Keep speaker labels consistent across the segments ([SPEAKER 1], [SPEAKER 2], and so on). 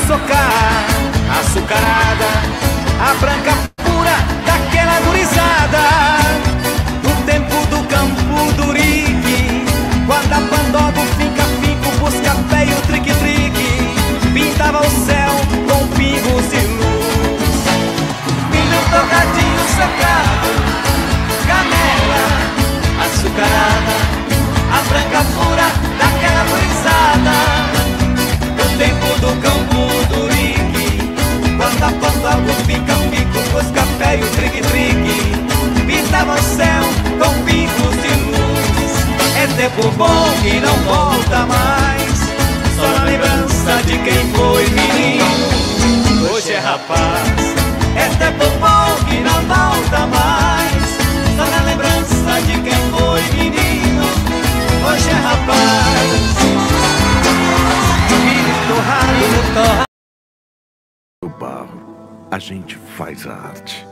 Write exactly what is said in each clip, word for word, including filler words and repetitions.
[SPEAKER 1] socar, açucarada, a branca pura daquela gurizada. No tempo do campo do rique, quando a pandogo fica-fico, busca pé e o trique-trique, pintava o céu com pingos de luz. Milho tocadinho socado, canela açucarada, a branca pura daquela gurizada. No tempo do campo do rique, quando a pandogo fica-fico, busca pé e o trique-trique, pintava o céu com pingos de luz. É tempo bom que não volta mais, só na lembrança de quem foi menino, hoje é rapaz. É tempo bom que não volta mais, só na lembrança de quem foi menino, hoje é rapaz.
[SPEAKER 2] Do barro, a gente faz a arte.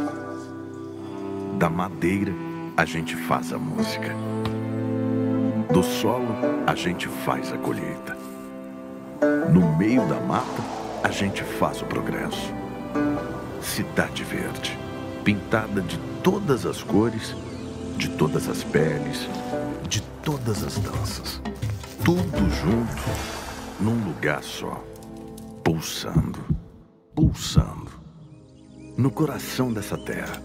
[SPEAKER 2] Da madeira, a gente faz a música. Do solo, a gente faz a colheita. No meio da mata, a gente faz o progresso. Cidade Verde, pintada de todas as cores, de todas as peles, de todas as danças. Tudo junto, num lugar só, pulsando, pulsando, no coração dessa terra.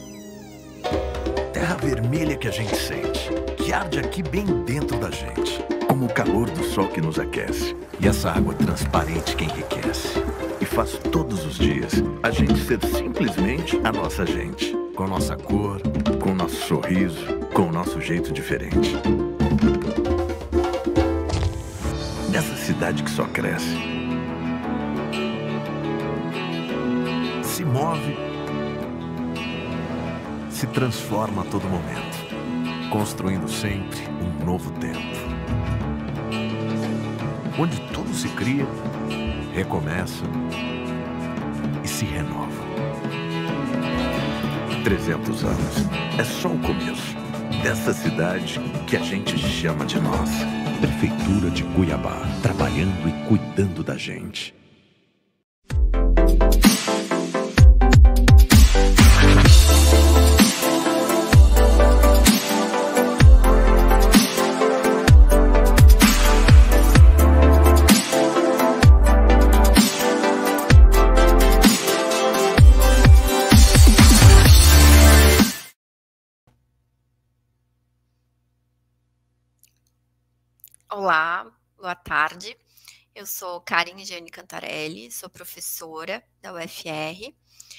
[SPEAKER 2] Terra vermelha que a gente sente, que arde aqui bem dentro da gente, como o calor do sol que nos aquece, e essa água transparente que enriquece. E faz todos os dias a gente ser simplesmente a nossa gente, com a nossa cor, com o nosso sorriso, com o nosso jeito diferente. Dessa cidade que só cresce, se move, se transforma a todo momento, construindo sempre um novo tempo, onde tudo se cria, recomeça e se renova. trezentos anos é só o começo dessa cidade que a gente chama de nossa. Prefeitura de Cuiabá, trabalhando e cuidando da gente.
[SPEAKER 3] Olá, boa tarde. Eu sou Karen Jane Cantarelli, sou professora da U F R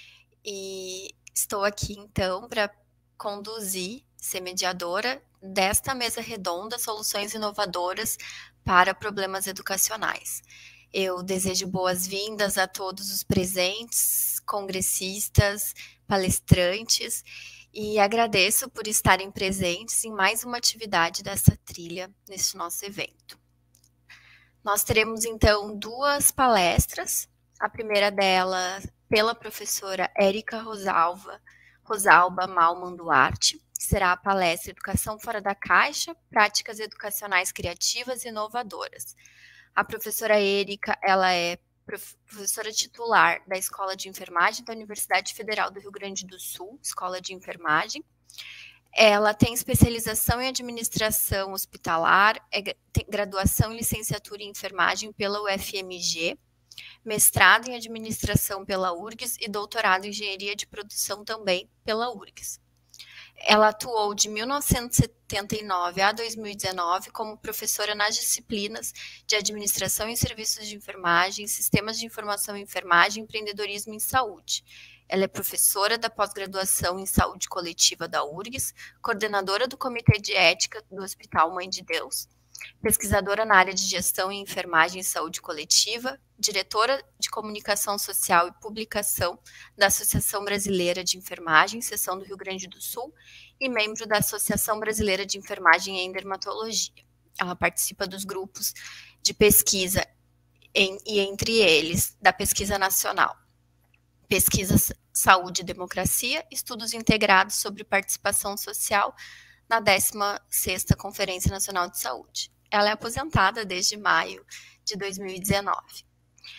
[SPEAKER 3] e estou aqui então para conduzir, ser mediadora desta mesa redonda Soluções Inovadoras para Problemas Educacionais. Eu desejo boas-vindas a todos os presentes, congressistas, palestrantes, e agradeço por estarem presentes em mais uma atividade dessa trilha neste nosso evento. Nós teremos então duas palestras, a primeira delas pela professora Érica Rosalva, Rosalba Malman Duarte, que será a palestra Educação Fora da Caixa, Práticas Educacionais Criativas e Inovadoras. A professora Érica, ela é professora titular da Escola de Enfermagem da Universidade Federal do Rio Grande do Sul, Escola de Enfermagem. Ela tem especialização em administração hospitalar, é, tem graduação e licenciatura em enfermagem pela U F M G, mestrado em administração pela U R G S e doutorado em engenharia de produção também pela U R G S. Ela atuou de mil novecentos e setenta e nove a dois mil e dezenove como professora nas disciplinas de Administração em Serviços de Enfermagem, Sistemas de Informação em Enfermagem e Empreendedorismo em Saúde. Ela é professora da pós-graduação em Saúde Coletiva da U R G S, coordenadora do Comitê de Ética do Hospital Mãe de Deus, pesquisadora na área de Gestão em Enfermagem e Saúde Coletiva, diretora de Comunicação Social e Publicação da Associação Brasileira de Enfermagem, seção do Rio Grande do Sul, e membro da Associação Brasileira de Enfermagem em Dermatologia. Ela participa dos grupos de pesquisa, em, e entre eles, da Pesquisa Nacional, Pesquisa Saúde e Democracia, Estudos Integrados sobre Participação Social, na décima sexta Conferência Nacional de Saúde. Ela é aposentada desde maio de dois mil e dezenove.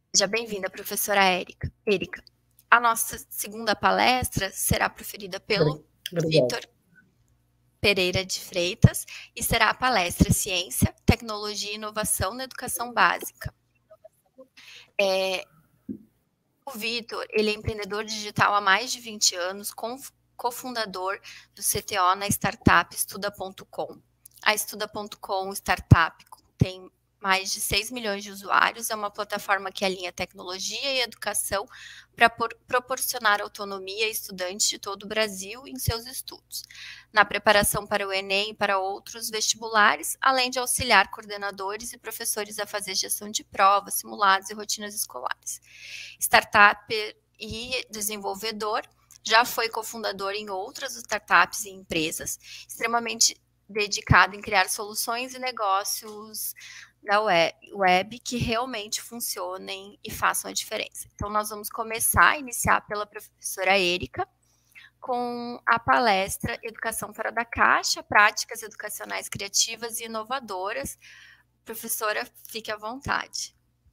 [SPEAKER 3] Seja bem-vinda, professora Érica. Érica. A nossa segunda palestra será proferida pelo Vitor Pereira de Freitas e será a palestra Ciência, Tecnologia e Inovação na Educação Básica. É, o Vitor, ele é empreendedor digital há mais de vinte anos, cofundador do C T O na startup estuda ponto com. A estuda ponto com startup tem mais de seis milhões de usuários, é uma plataforma que alinha tecnologia e educação para proporcionar autonomia a estudantes de todo o Brasil em seus estudos, na preparação para o Enem e para outros vestibulares, além de auxiliar coordenadores e professores a fazer gestão de provas, simulados e rotinas escolares. Startup e desenvolvedor, já foi cofundador em outras startups e empresas, extremamente dedicado em criar soluções e negócios da web, web que realmente funcionem e façam a diferença. Então, nós vamos começar, iniciar pela professora Érica, com a palestra Educação Fora da Caixa, Práticas Educacionais Criativas e Inovadoras. Professora, fique à vontade.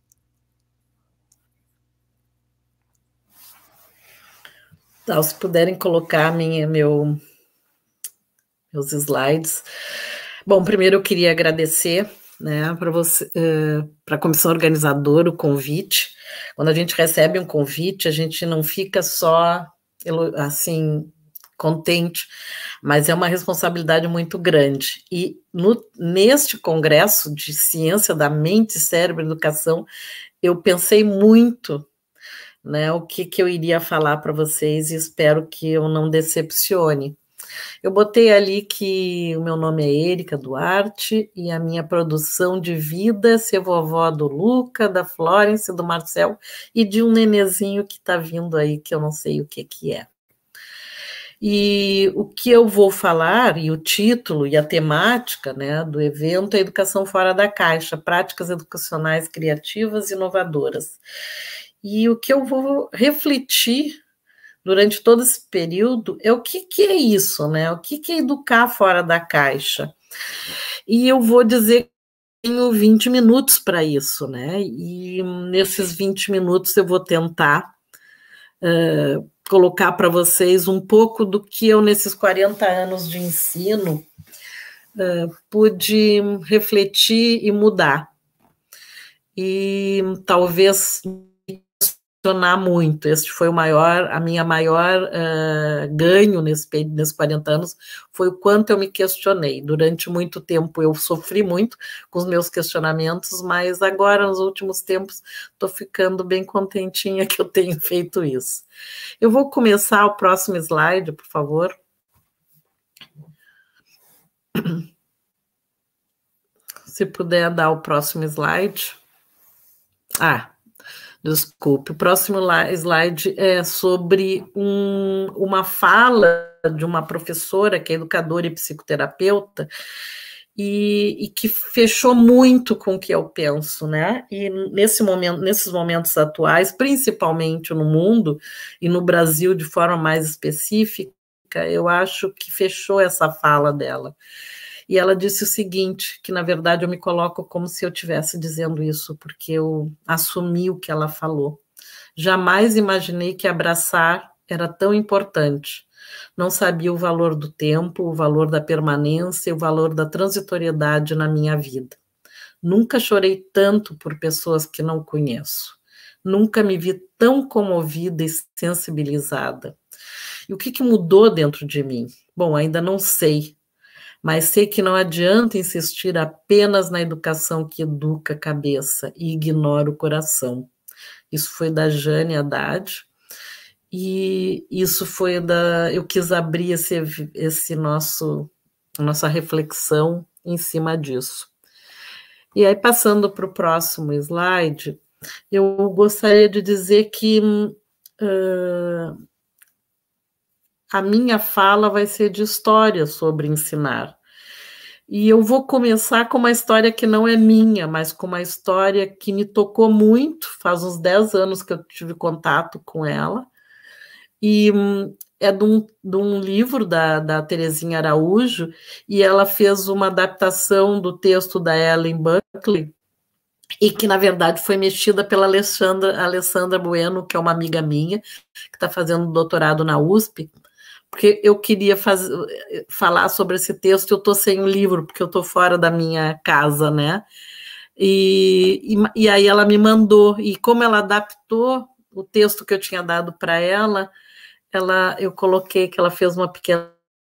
[SPEAKER 4] Então, se puderem colocar minha, meu, meus slides. Bom, primeiro eu queria agradecer, né, para você, uh, para a comissão organizadora, o convite. Quando a gente recebe um convite, a gente não fica só, assim, contente, mas é uma responsabilidade muito grande. E no, neste congresso de Ciência da Mente, Cérebro e Educação, eu pensei muito, né, o que, que eu iria falar para vocês e espero que eu não decepcione. Eu botei ali que o meu nome é Érica Duarte e a minha produção de vida é ser vovó do Luca, da Florence, do Marcel e de um nenezinho que está vindo aí, que eu não sei o que, que é. E o que eu vou falar, e o título e a temática, né, do evento é Educação Fora da Caixa, Práticas Educacionais Criativas e Inovadoras. E o que eu vou refletir durante todo esse período é o que, que é isso, né? O que, que é educar fora da caixa? E eu vou dizer que tenho vinte minutos para isso, né? E nesses vinte minutos eu vou tentar uh, colocar para vocês um pouco do que eu, nesses quarenta anos de ensino, uh, pude refletir e mudar. E talvez muito. Este foi o maior, a minha maior uh, ganho nesse, nesses quarenta anos, foi o quanto eu me questionei. Durante muito tempo eu sofri muito com os meus questionamentos, mas agora, nos últimos tempos, estou ficando bem contentinha que eu tenho feito isso. Eu vou começar o próximo slide, por favor. Se puder dar o próximo slide. Ah, desculpe, o próximo slide é sobre um, uma fala de uma professora que é educadora e psicoterapeuta e, e que fechou muito com o que eu penso, né? E nesse momento, nesses momentos atuais, principalmente no mundo e no Brasil de forma mais específica, eu acho que fechou essa fala dela. E ela disse o seguinte, que na verdade eu me coloco como se eu estivesse dizendo isso, porque eu assumi o que ela falou. Jamais imaginei que abraçar era tão importante. Não sabia o valor do tempo, o valor da permanência, o valor da transitoriedade na minha vida. Nunca chorei tanto por pessoas que não conheço. Nunca me vi tão comovida e sensibilizada. E o que, que mudou dentro de mim? Bom, ainda não sei. Mas sei que não adianta insistir apenas na educação que educa a cabeça e ignora o coração. Isso foi da Jane Haddad, e isso foi da... Eu quis abrir esse, esse nosso, nossa reflexão em cima disso. E aí, passando para o próximo slide, eu gostaria de dizer que uh, a minha fala vai ser de história sobre ensinar. E eu vou começar com uma história que não é minha, mas com uma história que me tocou muito, faz uns dez anos que eu tive contato com ela, e hum, é de um, de um livro da, da Terezinha Araújo, e ela fez uma adaptação do texto da Ellen Buckley, e que, na verdade, foi mexida pela Alexandra, Alessandra Bueno, que é uma amiga minha, que está fazendo doutorado na U S P, porque eu queria faz, falar sobre esse texto, eu estou sem um livro, porque eu estou fora da minha casa, né? E, e, e aí ela me mandou, e como ela adaptou o texto que eu tinha dado para ela, ela, eu coloquei que ela fez uma pequena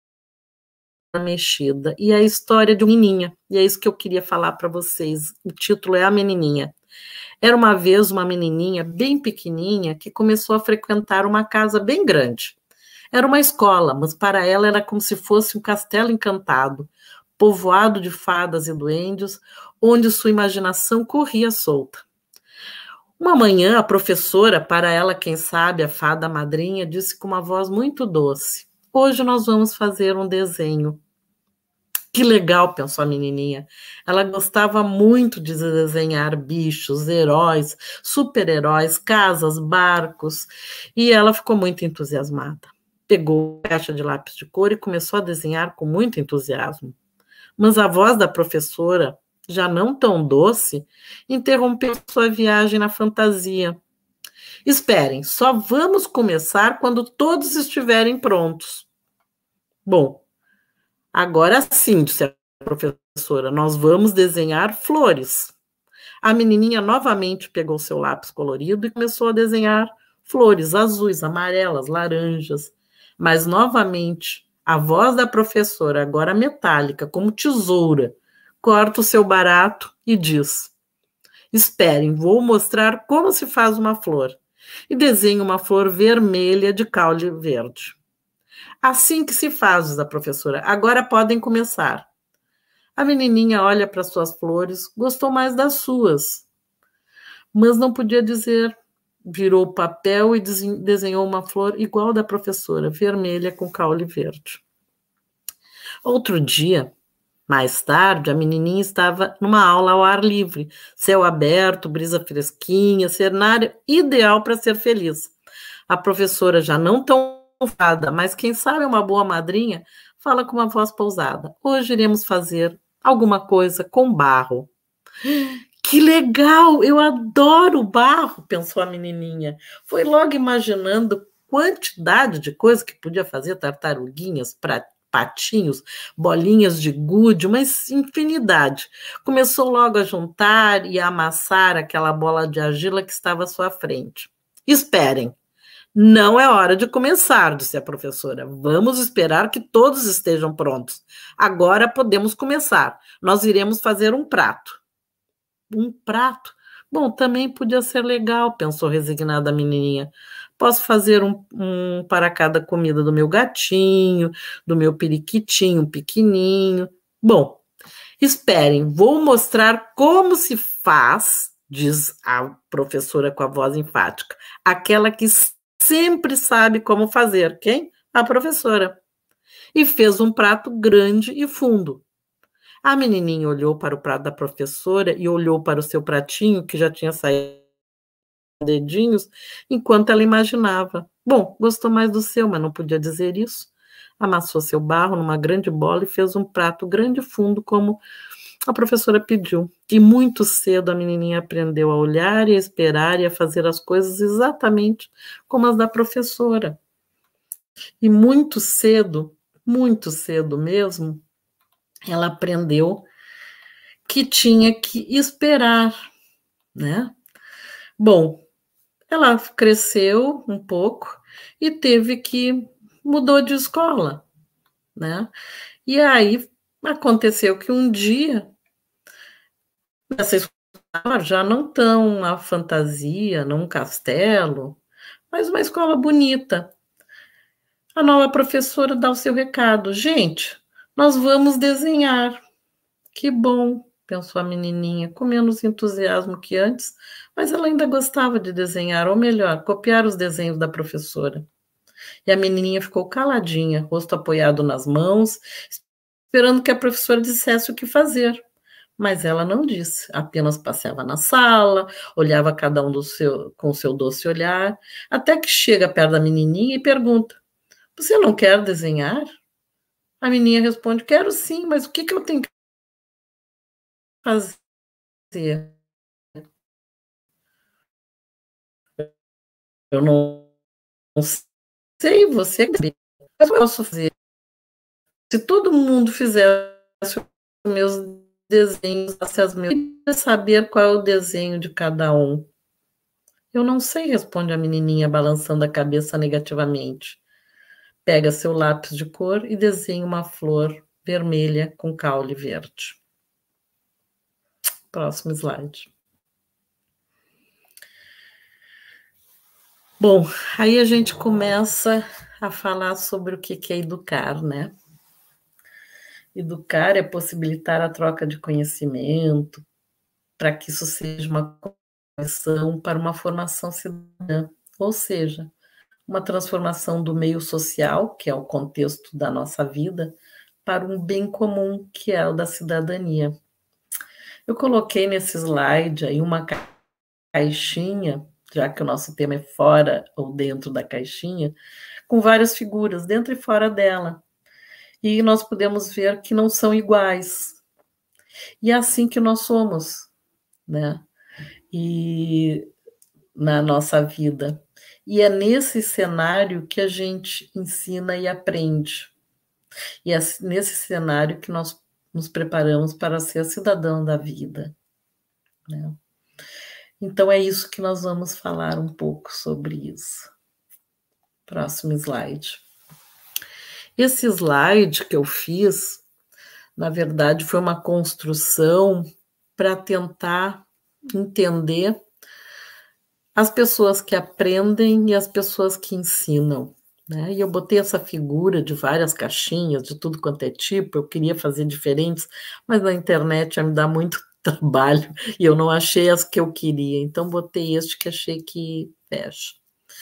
[SPEAKER 4] mexida, e é a história de uma menininha, e é isso que eu queria falar para vocês, o título é A Menininha. Era uma vez uma menininha bem pequenininha que começou a frequentar uma casa bem grande. Era uma escola, mas para ela era como se fosse um castelo encantado, povoado de fadas e duendes, onde sua imaginação corria solta. Uma manhã, a professora, para ela, quem sabe, a fada madrinha, disse com uma voz muito doce: hoje nós vamos fazer um desenho. Que legal, pensou a menininha. Ela gostava muito de desenhar bichos, heróis, super-heróis, casas, barcos, e ela ficou muito entusiasmada. Pegou a caixa de lápis de cor e começou a desenhar com muito entusiasmo. Mas a voz da professora, já não tão doce, interrompeu sua viagem na fantasia. Esperem, só vamos começar quando todos estiverem prontos. Bom, agora sim, disse a professora, nós vamos desenhar flores. A menininha novamente pegou seu lápis colorido e começou a desenhar flores azuis, amarelas, laranjas. Mas novamente, a voz da professora, agora metálica, como tesoura, corta o seu barato e diz: esperem, vou mostrar como se faz uma flor. E desenha uma flor vermelha de caule verde. Assim que se faz, diz a professora. Agora podem começar. A menininha olha para suas flores, gostou mais das suas, mas não podia dizer. Virou o papel e desenhou uma flor igual da professora, vermelha com caule verde. Outro dia, mais tarde, a menininha estava numa aula ao ar livre, céu aberto, brisa fresquinha, cenário ideal para ser feliz. A professora, já não tão fada, mas quem sabe uma boa madrinha, fala com uma voz pousada: hoje iremos fazer alguma coisa com barro. Que legal, eu adoro barro, pensou a menininha. Foi logo imaginando quantidade de coisas que podia fazer, tartaruguinhas, patinhos, bolinhas de gude, uma infinidade. Começou logo a juntar e a amassar aquela bola de argila que estava à sua frente. Esperem, não é hora de começar, disse a professora. Vamos esperar que todos estejam prontos. Agora podemos começar. Nós iremos fazer um prato. Um prato? Bom, também podia ser legal, pensou resignada a menininha. Posso fazer um, um para cada comida do meu gatinho, do meu periquitinho pequenininho. Bom, esperem, vou mostrar como se faz, diz a professora com a voz enfática, aquela que sempre sabe como fazer. Quem? A professora. E fez um prato grande e fundo. A menininha olhou para o prato da professora e olhou para o seu pratinho, que já tinha saído dedinhos, enquanto ela imaginava. Bom, gostou mais do seu, mas não podia dizer isso. Amassou seu barro numa grande bola e fez um prato grande e fundo, como a professora pediu. E muito cedo a menininha aprendeu a olhar e a esperar e a fazer as coisas exatamente como as da professora. E muito cedo, muito cedo mesmo, ela aprendeu que tinha que esperar, né? Bom, ela cresceu um pouco e teve que mudou de escola, né? E aí aconteceu que um dia nessa escola já não tão a fantasia, não um castelo, mas uma escola bonita. A nova professora dá o seu recado: gente, nós vamos desenhar. Que bom, pensou a menininha, com menos entusiasmo que antes, mas ela ainda gostava de desenhar, ou melhor, copiar os desenhos da professora. E a menininha ficou caladinha, rosto apoiado nas mãos, esperando que a professora dissesse o que fazer. Mas ela não disse, apenas passeava na sala, olhava cada um do seu, com o seu doce olhar, até que chega perto da menininha e pergunta: você não quer desenhar? A menininha responde: quero sim, mas o que, que eu tenho que fazer? eu não, não sei, você que eu posso fazer. Se todo mundo fizesse os meus desenhos, as meus, eu queria saber qual é o desenho de cada um. Eu não sei, responde a menininha, balançando a cabeça negativamente. Pega seu lápis de cor e desenha uma flor vermelha com caule verde. Próximo slide. Bom, aí a gente começa a falar sobre o que é educar, né? Educar é possibilitar a troca de conhecimento, para que isso seja uma condição para uma formação cidadã, ou seja, uma transformação do meio social, que é o contexto da nossa vida, para um bem comum, que é o da cidadania. Eu coloquei nesse slide aí uma caixinha, já que o nosso tema é fora ou dentro da caixinha, com várias figuras, dentro e fora dela. E nós podemos ver que não são iguais. E é assim que nós somos, né? E na nossa vida. E é nesse cenário que a gente ensina e aprende. E é nesse cenário que nós nos preparamos para ser cidadão da vida, né? Então é isso que nós vamos falar um pouco sobre isso. Próximo slide. Esse slide que eu fiz, na verdade, foi uma construção para tentar entender as pessoas que aprendem e as pessoas que ensinam, né? E eu botei essa figura de várias caixinhas, de tudo quanto é tipo, eu queria fazer diferentes, mas na internet já me dá muito trabalho e eu não achei as que eu queria, então botei este que achei que fecha.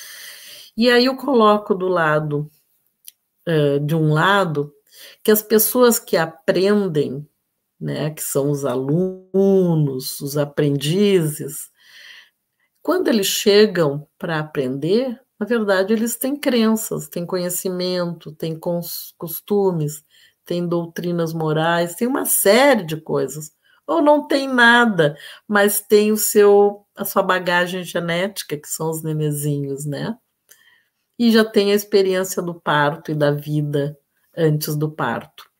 [SPEAKER 4] E aí eu coloco do lado, uh, de um lado, que as pessoas que aprendem, né, que são os alunos, os aprendizes, quando eles chegam para aprender, na verdade, eles têm crenças, têm conhecimento, têm costumes, têm doutrinas morais, têm uma série de coisas. Ou não tem nada, mas tem o seu, a sua bagagem genética, que são os nenezinhos, né? E já tem a experiência do parto e da vida antes do parto.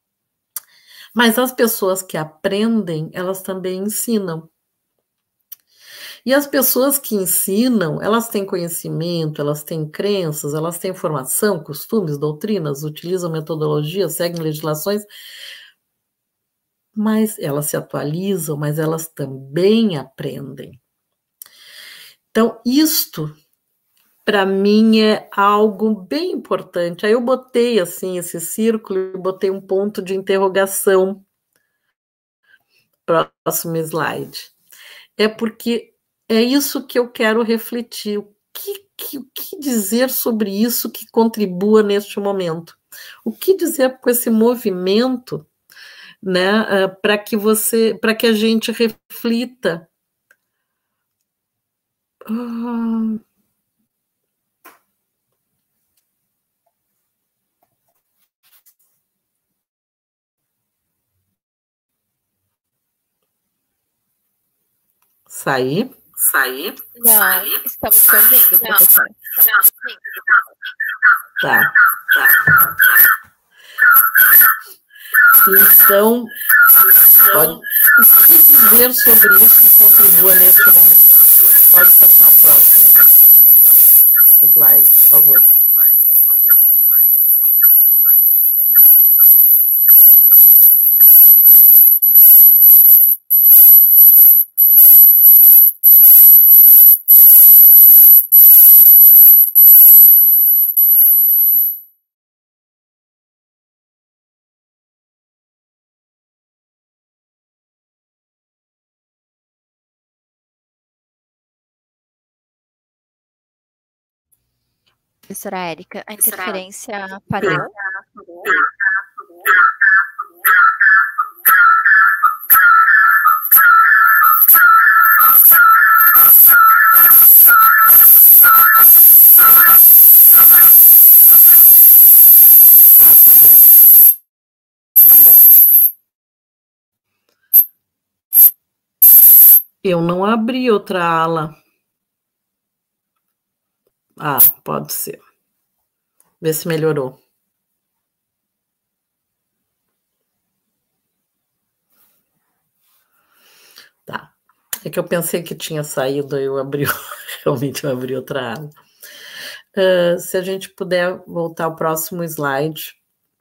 [SPEAKER 4] Mas as pessoas que aprendem, elas também ensinam. E as pessoas que ensinam, elas têm conhecimento, elas têm crenças, elas têm formação, costumes, doutrinas, utilizam metodologias, seguem legislações, mas elas se atualizam, mas elas também aprendem. Então, isto, para mim, é algo bem importante. Aí eu botei, assim, esse círculo e botei um ponto de interrogação. Próximo slide. É porque é isso que eu quero refletir. O que, que, o que dizer sobre isso que contribua neste momento? O que dizer com esse movimento, né, para que você, para que a gente reflita. Ah, sair? Sair?
[SPEAKER 3] Não, sair, estamos te ouvindo, professor.
[SPEAKER 4] Tá, tá. Então, pode, o que dizer sobre isso que contribua neste momento? Pode passar a próxima slide, por favor.
[SPEAKER 3] Professora Érica, a interferência parou?
[SPEAKER 4] Eu não abri outra ala. Ah, pode ser. Vê se melhorou. Tá. É que eu pensei que tinha saído, eu abri, realmente eu abri outra aba. Uh, se a gente puder voltar ao próximo slide.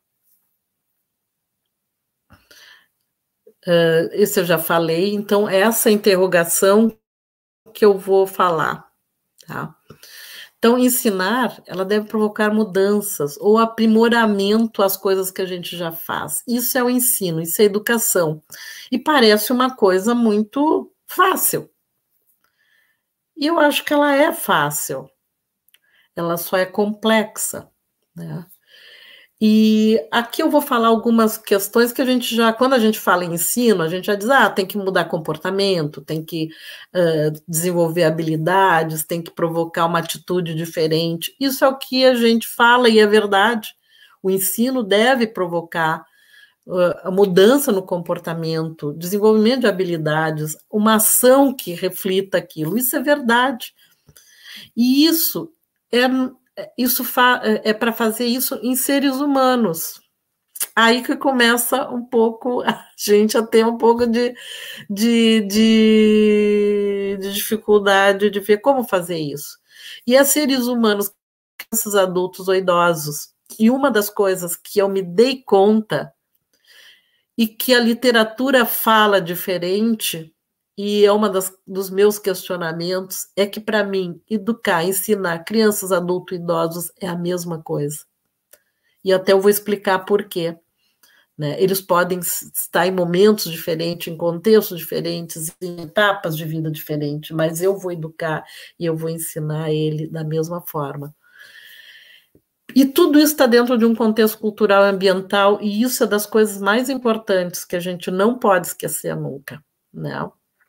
[SPEAKER 4] Uh, esse eu já falei, então essa interrogação que eu vou falar, tá? Então, ensinar, ela deve provocar mudanças ou aprimoramento às coisas que a gente já faz. Isso é o ensino, isso é educação. E parece uma coisa muito fácil. E eu acho que ela é fácil. Ela só é complexa, né? E aqui eu vou falar algumas questões que a gente já, quando a gente fala em ensino, a gente já diz, ah, tem que mudar comportamento, tem que uh, desenvolver habilidades, tem que provocar uma atitude diferente. Isso é o que a gente fala e é verdade. O ensino deve provocar uh, a mudança no comportamento, desenvolvimento de habilidades, uma ação que reflita aquilo. Isso é verdade. E isso é... Isso é para fazer isso em seres humanos. Aí que começa um pouco a gente a ter um pouco de, de, de, de dificuldade de ver como fazer isso. E é seres humanos, crianças, adultos ou idosos. E uma das coisas que eu me dei conta e que a literatura fala diferente, e é uma das, dos meus questionamentos, é que, para mim, educar, ensinar crianças, adultos, idosos é a mesma coisa. E até eu vou explicar por quê. Né? Eles podem estar em momentos diferentes, em contextos diferentes, em etapas de vida diferentes, mas eu vou educar e eu vou ensinar ele da mesma forma. E tudo isso está dentro de um contexto cultural e ambiental, e isso é das coisas mais importantes que a gente não pode esquecer nunca, né?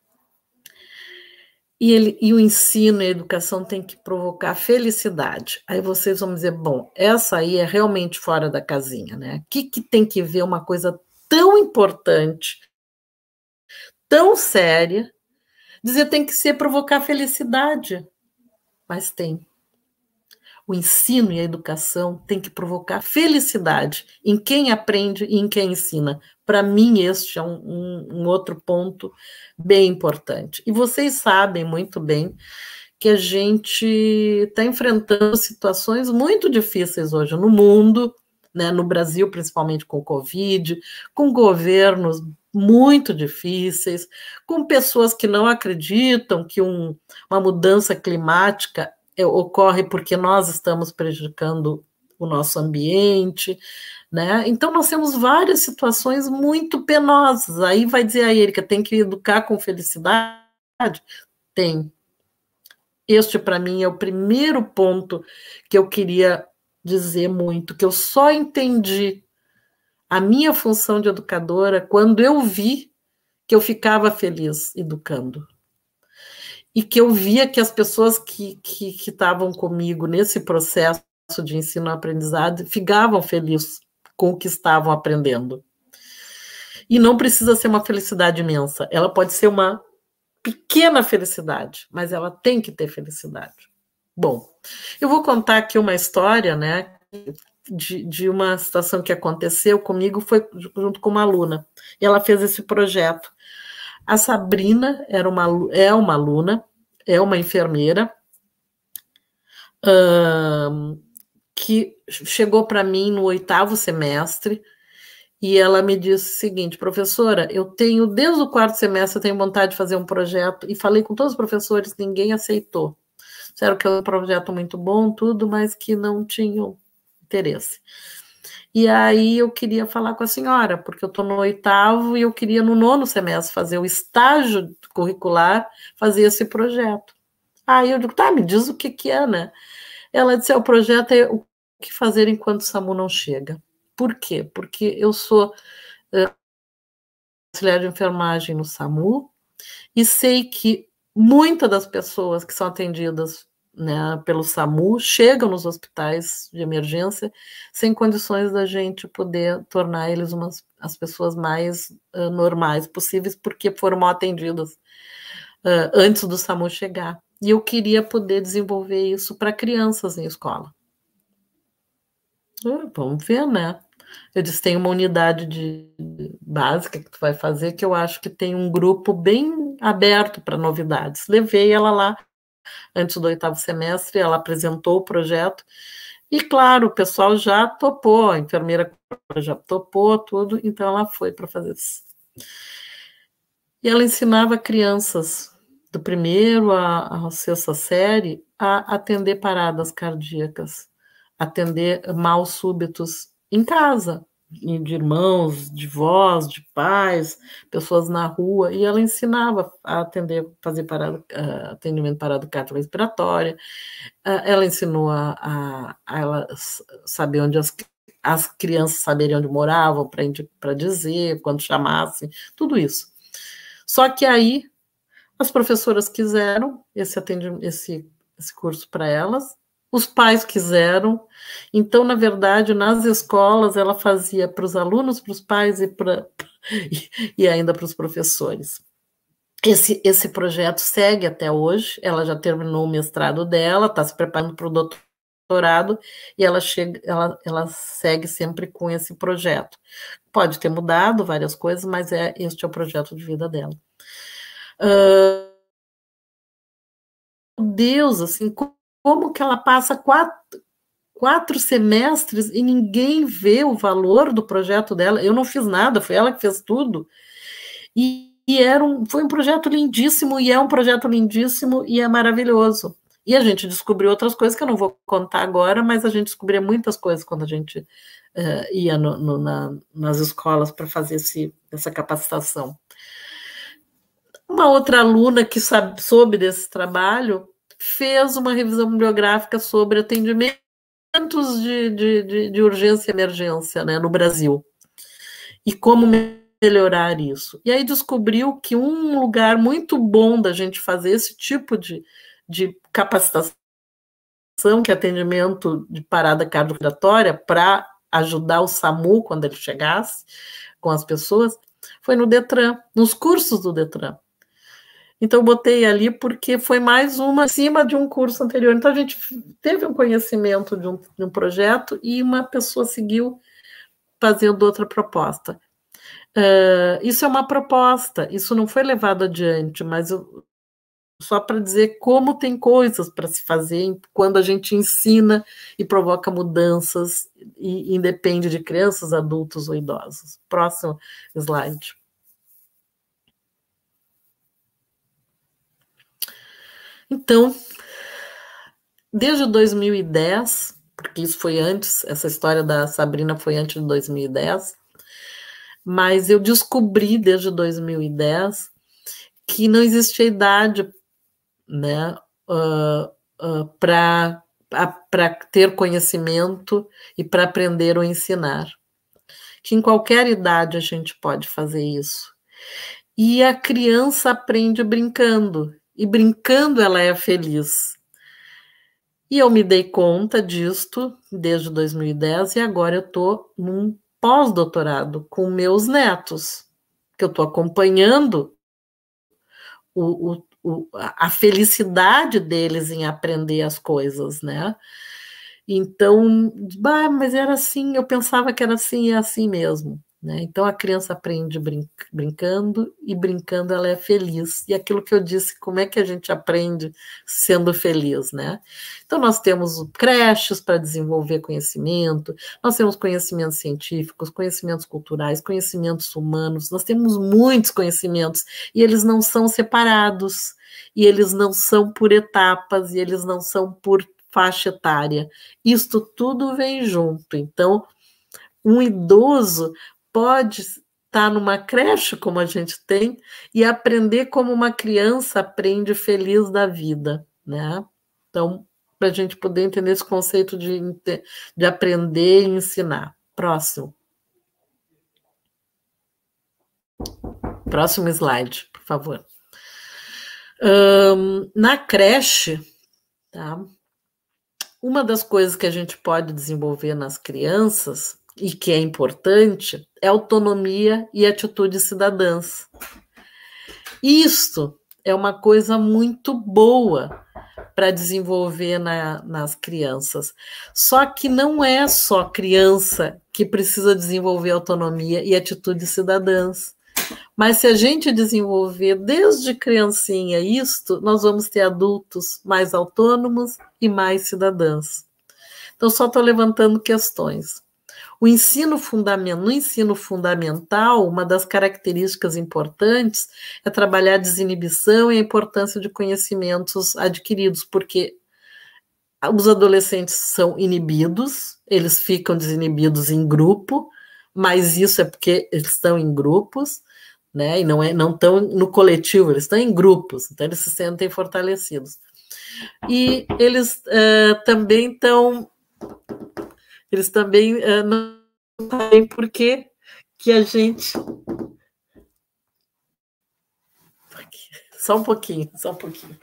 [SPEAKER 4] E, ele, e o ensino e a educação tem que provocar felicidade. Aí vocês vão dizer, bom, essa aí é realmente fora da casinha, né? O que, que tem que ver uma coisa tão importante, tão séria, dizer tem que ser provocar felicidade. Mas tem. O ensino e a educação tem que provocar felicidade em quem aprende e em quem ensina. Para mim, este é um, um, um outro ponto bem importante. E vocês sabem muito bem que a gente está enfrentando situações muito difíceis hoje no mundo, né, no Brasil, principalmente com o Covid, com governos muito difíceis, com pessoas que não acreditam que um, uma mudança climática ocorre porque nós estamos prejudicando o nosso ambiente, né? Então nós temos várias situações muito penosas. Aí vai dizer a Erika, tem que educar com felicidade? Tem. Este, para mim, é o primeiro ponto que eu queria dizer muito, que eu só entendi a minha função de educadora quando eu vi que eu ficava feliz educando. E que eu via que as pessoas que que que estavam comigo nesse processo de ensino-aprendizado ficavam felizes com o que estavam aprendendo. E não precisa ser uma felicidade imensa, ela pode ser uma pequena felicidade, mas ela tem que ter felicidade. Bom, eu vou contar aqui uma história, né, de, de uma situação que aconteceu comigo, foi junto com uma aluna, e ela fez esse projeto. A Sabrina era uma, é uma aluna, é uma enfermeira, hum, que chegou para mim no oitavo semestre, e ela me disse o seguinte, professora, eu tenho, desde o quarto semestre, eu tenho vontade de fazer um projeto, e falei com todos os professores, ninguém aceitou. Disseram que é um projeto muito bom, tudo, mas que não tinham interesse. E aí eu queria falar com a senhora, porque eu estou no oitavo e eu queria no nono semestre fazer o estágio curricular, fazer esse projeto. Aí eu digo, tá, me diz o que que é, né? Ela disse, é, o projeto é o que fazer enquanto o SAMU não chega. Por quê? Porque eu sou uh, auxiliar de enfermagem no SAMU e sei que muitas das pessoas que são atendidas, né, pelo SAMU, chegam nos hospitais de emergência sem condições da gente poder tornar eles umas, as pessoas mais uh, normais possíveis, porque foram mal atendidas uh, antes do SAMU chegar. E eu queria poder desenvolver isso para crianças em escola. Ah, vamos ver, né? Eu disse, tem uma unidade de básica que tu vai fazer, que eu acho que tem um grupo bem aberto para novidades. Levei ela lá antes do oitavo semestre, ela apresentou o projeto, e claro, o pessoal já topou, a enfermeira já topou tudo, então ela foi para fazer isso. E ela ensinava crianças do primeiro à, à sexta série a atender paradas cardíacas, atender mal súbitos em casa, de irmãos, de vós, de pais, pessoas na rua, e ela ensinava a atender, fazer parada, uh, atendimento parado cardiorrespiratória. Uh, ela ensinou a, a, a ela saber onde as, as crianças saberem onde moravam para dizer, quando chamassem, tudo isso. Só que aí as professoras quiseram esse, atendimento, esse, esse curso para elas, os pais quiseram, então, na verdade, nas escolas, ela fazia para os alunos, para os pais e, pra, e ainda para os professores. Esse, esse projeto segue até hoje, ela já terminou o mestrado dela, está se preparando para o doutorado, e ela, chega, ela, ela segue sempre com esse projeto. Pode ter mudado várias coisas, mas é, este é o projeto de vida dela. Uh, Deus, assim, como que ela passa quatro, quatro semestres e ninguém vê o valor do projeto dela? Eu não fiz nada, foi ela que fez tudo. E, e era um, foi um projeto lindíssimo, e é um projeto lindíssimo, e é maravilhoso. E a gente descobriu outras coisas que eu não vou contar agora, mas a gente descobriu muitas coisas quando a gente uh, ia no, no, na, nas escolas para fazer esse, essa capacitação. Uma outra aluna que sabe, soube desse trabalho fez uma revisão bibliográfica sobre atendimentos de, de, de, de urgência e emergência, né, no Brasil. E como melhorar isso. E aí descobriu que um lugar muito bom da gente fazer esse tipo de, de capacitação, que é atendimento de parada cardiorrespiratória, para ajudar o SAMU quando ele chegasse com as pessoas, foi no Detran, nos cursos do Detran. Então, eu botei ali porque foi mais uma acima de um curso anterior. Então, a gente teve um conhecimento de um, de um projeto e uma pessoa seguiu fazendo outra proposta. Uh, isso é uma proposta, isso não foi levado adiante, mas eu, só para dizer como tem coisas para se fazer quando a gente ensina e provoca mudanças, e independe de crianças, adultos ou idosos. Próximo slide. Então, desde dois mil e dez, porque isso foi antes, essa história da Sabrina foi antes de dois mil e dez, mas eu descobri desde dois mil e dez que não existia idade, né, uh, uh, para para ter conhecimento e para aprender ou ensinar. Que em qualquer idade a gente pode fazer isso. E a criança aprende brincando. E brincando ela é feliz. E eu me dei conta disto desde dois mil e dez, e agora eu estou num pós-doutorado com meus netos, que eu estou acompanhando o, o, o, a felicidade deles em aprender as coisas, né? Então, bah, mas era assim, eu pensava que era assim e é assim mesmo. Né? Então, a criança aprende brin brincando, e brincando ela é feliz. E aquilo que eu disse, como é que a gente aprende sendo feliz? Né? Então, nós temos creches para desenvolver conhecimento, nós temos conhecimentos científicos, conhecimentos culturais, conhecimentos humanos, nós temos muitos conhecimentos, e eles não são separados, e eles não são por etapas, e eles não são por faixa etária. Isto tudo vem junto. Então, um idoso pode estar numa creche, como a gente tem, e aprender como uma criança aprende feliz da vida, né? Então, para a gente poder entender esse conceito de, de aprender e ensinar. Próximo. Próximo slide, por favor. Um, na creche, tá? Uma das coisas que a gente pode desenvolver nas crianças, e que é importante, é autonomia e atitudes cidadãs. Isto é uma coisa muito boa para desenvolver na, nas crianças. Só que não é só criança que precisa desenvolver autonomia e atitudes cidadãs. Mas se a gente desenvolver desde criancinha isto, nós vamos ter adultos mais autônomos e mais cidadãs. Então, só estou levantando questões. O ensino fundamental, no ensino fundamental, uma das características importantes é trabalhar a desinibição e a importância de conhecimentos adquiridos, porque os adolescentes são inibidos, eles ficam desinibidos em grupo, mas isso é porque eles estão em grupos, né? E não é, não estão no coletivo, eles estão em grupos, então eles se sentem fortalecidos. E eles uh, também estão, eles também uh, não sabem por que que a gente... Só um pouquinho, só um pouquinho.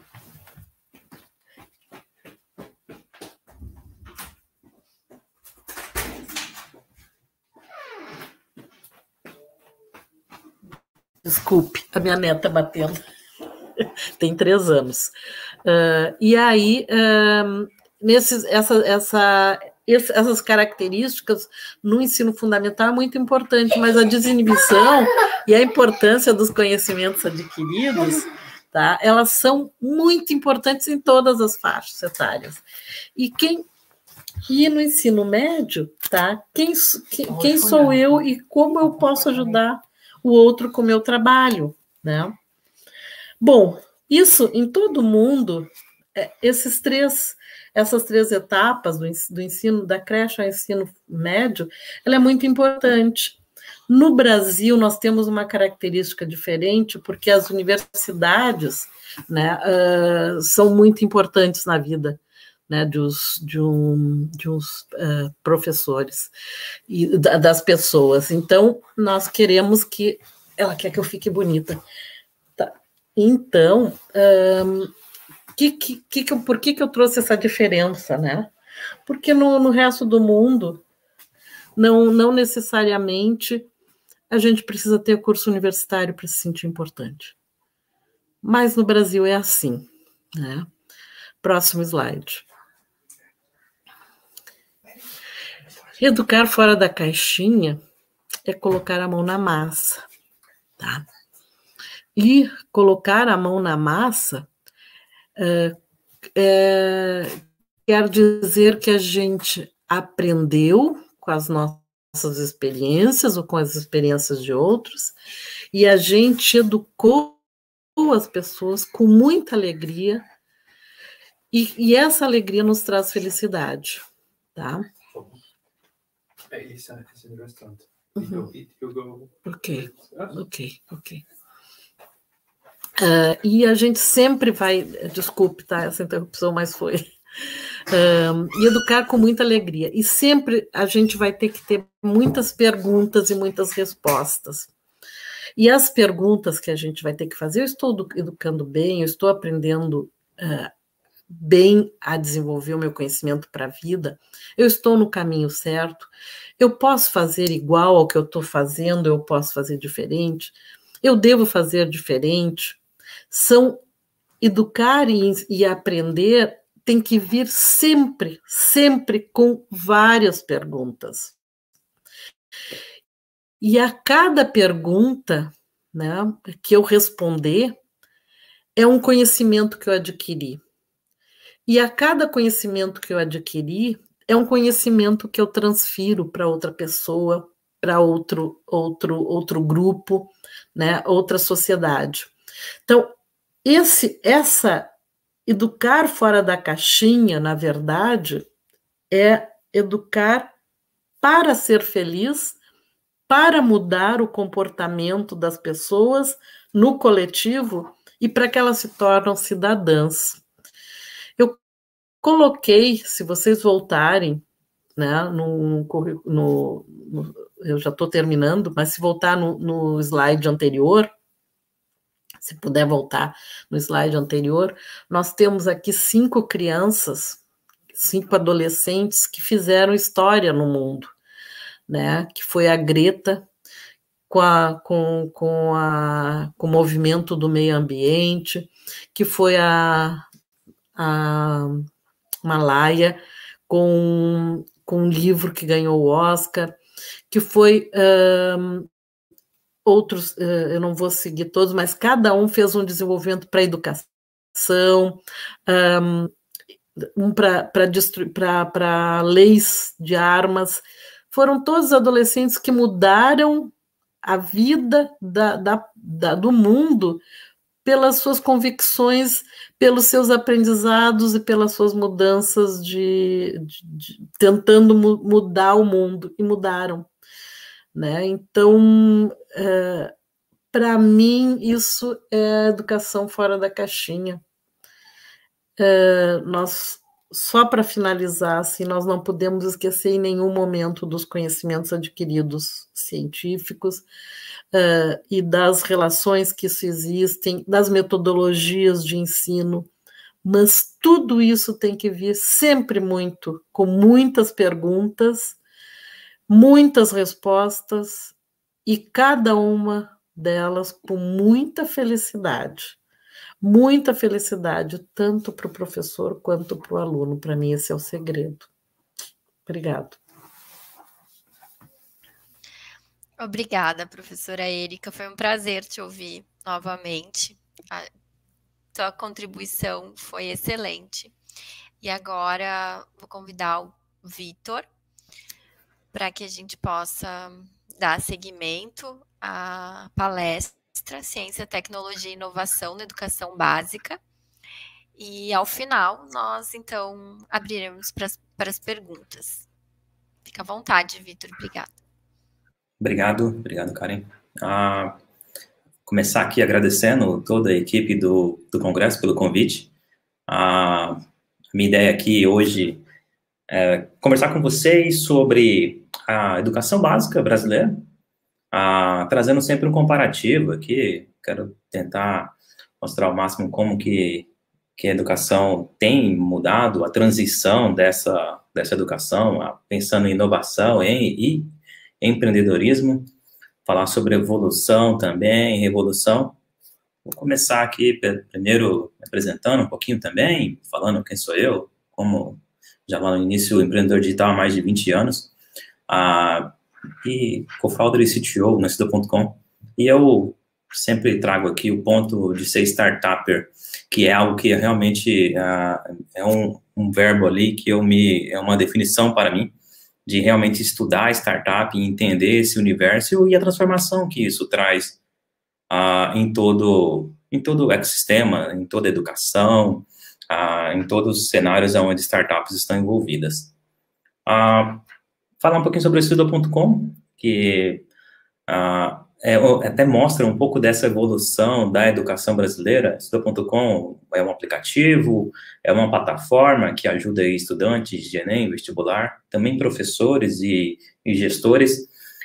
[SPEAKER 4] Desculpe, a minha neta batendo. Tem três anos. Uh, e aí, uh, nesses, essa, essa, essas características no ensino fundamental é muito importante, mas a desinibição e a importância dos conhecimentos adquiridos, tá, elas são muito importantes em todas as faixas etárias. E quem... E no ensino médio, tá, quem, quem, quem sou eu e como eu posso ajudar o outro com o meu trabalho, né? Bom, isso em todo mundo, esses três, essas três etapas do, do ensino, da creche ao ensino médio, ela é muito importante. No Brasil, nós temos uma característica diferente, porque as universidades, né, uh, são muito importantes na vida, né, de, os, de, um, de uns uh, professores e da, das pessoas. Então, nós queremos que... Ela quer que eu fique bonita. Tá. Então, um, que, que, que, por que, que eu trouxe essa diferença, né? Porque no, no resto do mundo, não, não necessariamente a gente precisa ter curso universitário para se sentir importante. Mas no Brasil é assim, né? Próximo slide. Educar fora da caixinha é colocar a mão na massa, tá? E colocar a mão na massa é, é, quer dizer que a gente aprendeu com as nossas experiências ou com as experiências de outros e a gente educou as pessoas com muita alegria e, e essa alegria nos traz felicidade, tá?
[SPEAKER 5] It's in the restaurant.
[SPEAKER 4] Uhum.
[SPEAKER 5] You go, you go.
[SPEAKER 4] Ok, ok, ok. Uh, e a gente sempre vai, desculpe, tá, essa interrupção, mas foi, uh, e educar com muita alegria. E sempre a gente vai ter que ter muitas perguntas e muitas respostas. E as perguntas que a gente vai ter que fazer, eu estou educando bem, eu estou aprendendo uh, bem a desenvolver o meu conhecimento para a vida, eu estou no caminho certo, eu posso fazer igual ao que eu estou fazendo, eu posso fazer diferente, eu devo fazer diferente. São educar e, e aprender tem que vir sempre, sempre com várias perguntas. E a cada pergunta, né, que eu responder é um conhecimento que eu adquiri. E a cada conhecimento que eu adquiri é um conhecimento que eu transfiro para outra pessoa, para outro, outro, outro grupo, né, outra sociedade. Então, esse, essa educar fora da caixinha, na verdade, é educar para ser feliz, para mudar o comportamento das pessoas no coletivo e para que elas se tornem cidadãs. Eu coloquei, se vocês voltarem, né, no, no, no, eu já estou terminando, mas se voltar no, no slide anterior, se puder voltar no slide anterior, nós temos aqui cinco crianças, cinco adolescentes que fizeram história no mundo, né, que foi a Greta, com, a, com, com, a, com o movimento do meio ambiente, que foi a a Malaya com, com um livro que ganhou o Oscar, que foi um, outros, uh, eu não vou seguir todos, mas cada um fez um desenvolvimento para a educação, um, um para leis de armas. Foram todos adolescentes que mudaram a vida da, da, da, do mundo pelas suas convicções, pelos seus aprendizados e pelas suas mudanças de, de, de tentando mu mudar o mundo, e mudaram, né? Então, é, para mim, isso é educação fora da caixinha. É, nós, só para finalizar, assim, nós não podemos esquecer em nenhum momento dos conhecimentos adquiridos científicos, Uh, e das relações que isso existem, das metodologias de ensino, mas tudo isso tem que vir sempre muito, com muitas perguntas, muitas respostas, e cada uma delas com muita felicidade. Muita felicidade, tanto para o professor quanto para o aluno. Para mim, esse é o segredo. Obrigado.
[SPEAKER 3] Obrigada, professora Érica. Foi um prazer te ouvir novamente. A tua contribuição foi excelente. E agora vou convidar o Vitor para que a gente possa dar seguimento à palestra Ciência, Tecnologia e Inovação na Educação Básica. E ao final, nós então abriremos para as perguntas. Fica à vontade, Vitor. Obrigada.
[SPEAKER 5] Obrigado, obrigado, Karen. Ah, começar aqui agradecendo toda a equipe do, do Congresso pelo convite. Ah, a minha ideia aqui hoje é conversar com vocês sobre a educação básica brasileira, ah, trazendo sempre um comparativo aqui. Quero tentar mostrar ao máximo como que, que a educação tem mudado, a transição dessa, dessa educação, pensando em inovação em, e empreendedorismo, falar sobre evolução também, revolução. Vou começar aqui primeiro me apresentando um pouquinho também, falando quem sou eu, como já lá no início, empreendedor digital há mais de vinte anos, ah, e co-founder e C T O no Estuda ponto com, e eu sempre trago aqui o ponto de ser startupper, que é algo que realmente ah, é um, um verbo ali que eu me, é uma definição para mim, de realmente estudar startup e entender esse universo e a transformação que isso traz uh, em, todo, em todo o ecossistema, em toda a educação, uh, em todos os cenários onde startups estão envolvidas. Uh, falar um pouquinho sobre o Estuda ponto com, que uh, é, até mostra um pouco dessa evolução da educação brasileira. Estuda ponto com é um aplicativo, é uma plataforma que ajuda estudantes de Enem, vestibular, também professores e, e gestores,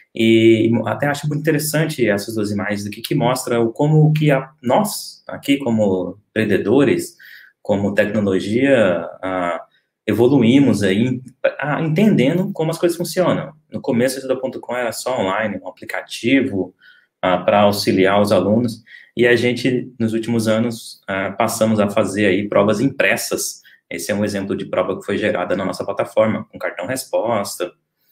[SPEAKER 5] e até acho muito interessante essas duas imagens aqui, que mostram como que a, nós, aqui como empreendedores, como tecnologia, a, evoluímos aí, a, entendendo como as coisas funcionam. No começo, o Estuda ponto com era só online, um aplicativo uh, para auxiliar os alunos, e a gente, nos últimos anos, uh, passamos a fazer aí provas impressas. Esse é um exemplo de prova que foi gerada na nossa plataforma, com cartão-resposta,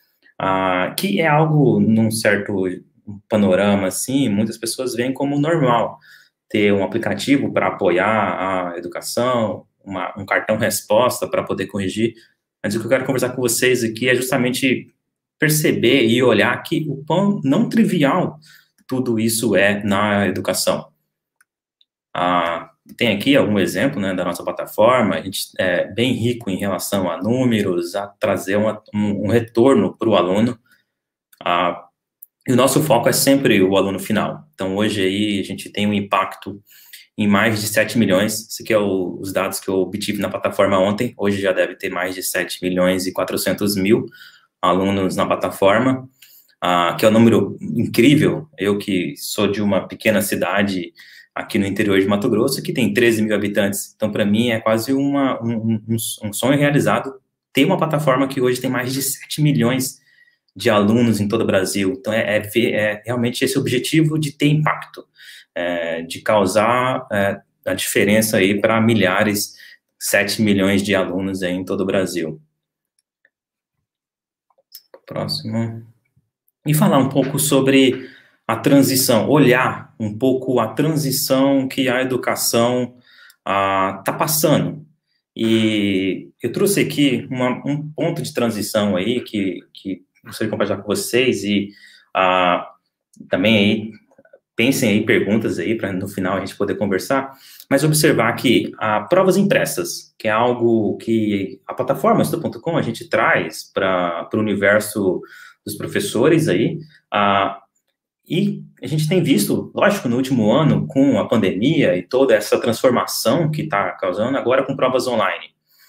[SPEAKER 5] uh, que é algo, num certo panorama, assim, muitas pessoas veem como normal, ter um aplicativo para apoiar a educação, uma, um cartão-resposta para poder corrigir. Mas o que eu quero conversar com vocês aqui é justamente perceber e olhar que o quão não trivial tudo isso é na educação. Ah, tem aqui algum exemplo, né, da nossa plataforma, a gente é bem rico em relação a números, a trazer uma, um, um retorno para o aluno, ah, e o nosso foco é sempre o aluno final. Então, hoje aí a gente tem um impacto em mais de sete milhões, esse aqui é o, os dados que eu obtive na plataforma ontem, hoje já deve ter mais de sete milhões e quatrocentos mil alunos na plataforma, uh, que é um número incrível. Eu que sou de uma pequena cidade aqui no interior de Mato Grosso, que tem treze mil habitantes, então para mim é quase uma, um, um, um sonho realizado ter uma plataforma que hoje tem mais de sete milhões de alunos em todo o Brasil. Então é, é, ver, é realmente esse objetivo de ter impacto, é, de causar é, a diferença aí para milhares, sete milhões de alunos aí em todo o Brasil. Próximo. E falar um pouco sobre a transição, olhar um pouco a transição que a educação está ah, passando. E eu trouxe aqui uma, um ponto de transição aí que, que gostaria de compartilhar com vocês e ah, também aí pensem aí perguntas aí para no final a gente poder conversar, mas observar que ah, provas impressas, que é algo que a plataforma estudo ponto com a gente traz para o universo dos professores aí, ah, e a gente tem visto, lógico, no último ano, com a pandemia e toda essa transformação que está causando, agora com provas online.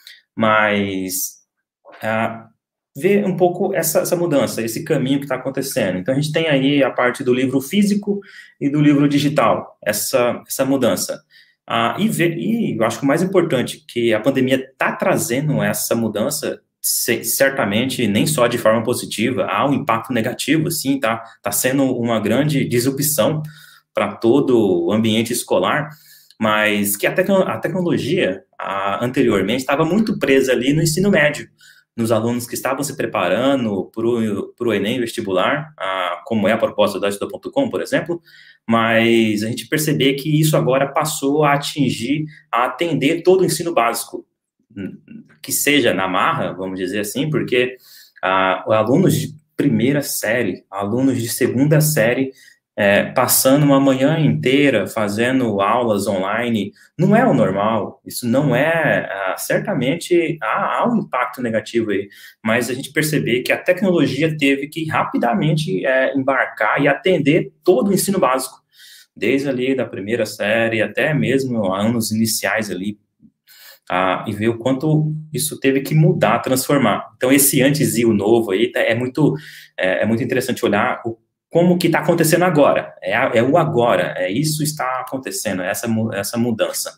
[SPEAKER 5] Mas ah, ver um pouco essa, essa mudança, esse caminho que está acontecendo. Então, a gente tem aí a parte do livro físico e do livro digital, essa, essa mudança. Ah, e, ver, e eu acho que o mais importante, que a pandemia está trazendo essa mudança, certamente, nem só de forma positiva, há um impacto negativo, sim, tá, tá sendo uma grande disrupção para todo o ambiente escolar, mas que a, tecno, a tecnologia, a, anteriormente, estava muito presa ali no ensino médio, nos alunos que estavam se preparando para o Enem vestibular, a, como é a proposta da estudo ponto com, por exemplo, mas a gente percebe que isso agora passou a atingir, a atender todo o ensino básico, que seja na marra, vamos dizer assim, porque ah, alunos de primeira série, alunos de segunda série, é, passando uma manhã inteira fazendo aulas online, não é o normal, isso não é, ah, certamente há, há um impacto negativo aí, mas a gente perceber que a tecnologia teve que rapidamente é, embarcar e atender todo o ensino básico, desde ali da primeira série até mesmo anos iniciais ali, Ah, e ver o quanto isso teve que mudar, transformar. Então, esse antes e o novo aí é muito, é, é muito interessante olhar o, como que está acontecendo agora. É, é o agora, é isso está acontecendo, essa, essa mudança.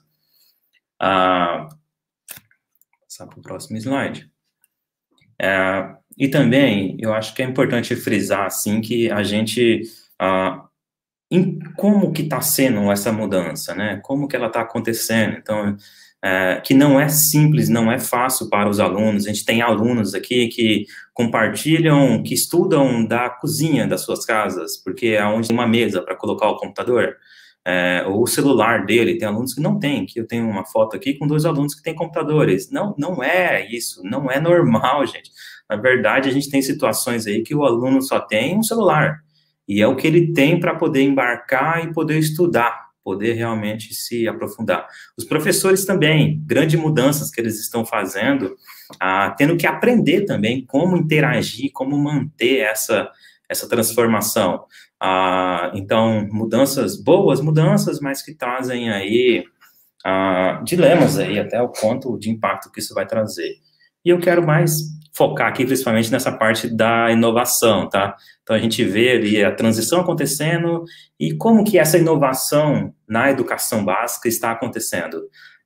[SPEAKER 5] Ah, passar para o próximo slide. É, e também, eu acho que é importante frisar, assim, que a gente... Ah, em como que está sendo essa mudança, né? Como que ela está acontecendo. Então... É, que não é simples, não é fácil para os alunos. A gente tem alunos aqui que compartilham, que estudam da cozinha das suas casas, porque é onde tem uma mesa para colocar o computador, é, ou o celular dele. Tem alunos que não têm, que eu tenho uma foto aqui com dois alunos que têm computadores. Não, não é isso, não é normal, gente. Na verdade, a gente tem situações aí que o aluno só tem um celular, e é o que ele tem para poder embarcar e poder estudar, poder realmente se aprofundar. Os professores também, grandes mudanças que eles estão fazendo, ah, tendo que aprender também como interagir, como manter essa, essa transformação. Ah, então, mudanças, boas mudanças, mas que trazem aí ah, dilemas aí, até o quanto de impacto que isso vai trazer. E eu quero mais focar aqui, principalmente nessa parte da inovação, tá? Então, a gente vê ali a transição acontecendo e como que essa inovação na educação básica está acontecendo.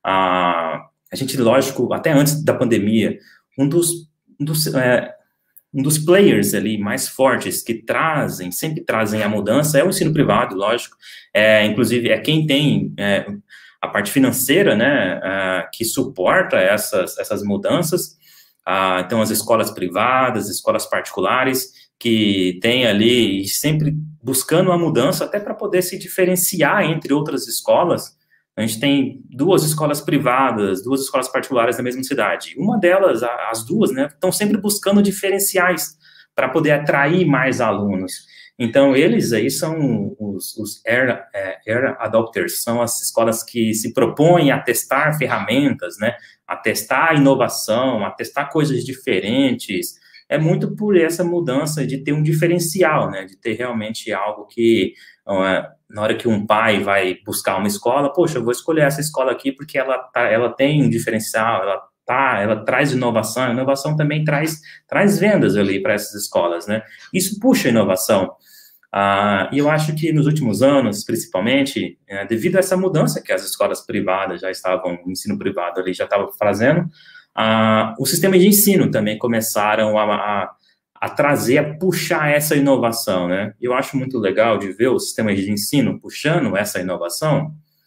[SPEAKER 5] Ah, a gente, lógico, até antes da pandemia, um dos, um dos, é, um dos players ali mais fortes que trazem, sempre trazem a mudança é o ensino privado, lógico. É, inclusive, é quem tem é, a parte financeira, né, é, que suporta essas, essas mudanças. Ah, então, as escolas privadas, escolas particulares, que tem ali, sempre buscando uma mudança, até para poder se diferenciar entre outras escolas. A gente tem duas escolas privadas, duas escolas particulares na mesma cidade. Uma delas, as duas, né, estão sempre buscando diferenciais para poder atrair mais alunos. Então, eles aí são os, os early, early adopters, são as escolas que se propõem a testar ferramentas, né, a testar inovação, a testar coisas diferentes. É muito por essa mudança de ter um diferencial, né, de ter realmente algo que, na hora que um pai vai buscar uma escola, poxa, eu vou escolher essa escola aqui porque ela, tá, ela tem um diferencial, ela, tá, ela traz inovação, a inovação também traz, traz vendas ali para essas escolas, né, isso puxa a inovação. Ah, e eu acho que nos últimos anos, principalmente, é, devido a essa mudança que as escolas privadas já estavam, o ensino privado ali já estava fazendo, ah, o sistema de ensino também começaram a, a, a trazer, a puxar essa inovação, né? Eu acho muito legal de ver o sistema de ensino puxando essa inovação,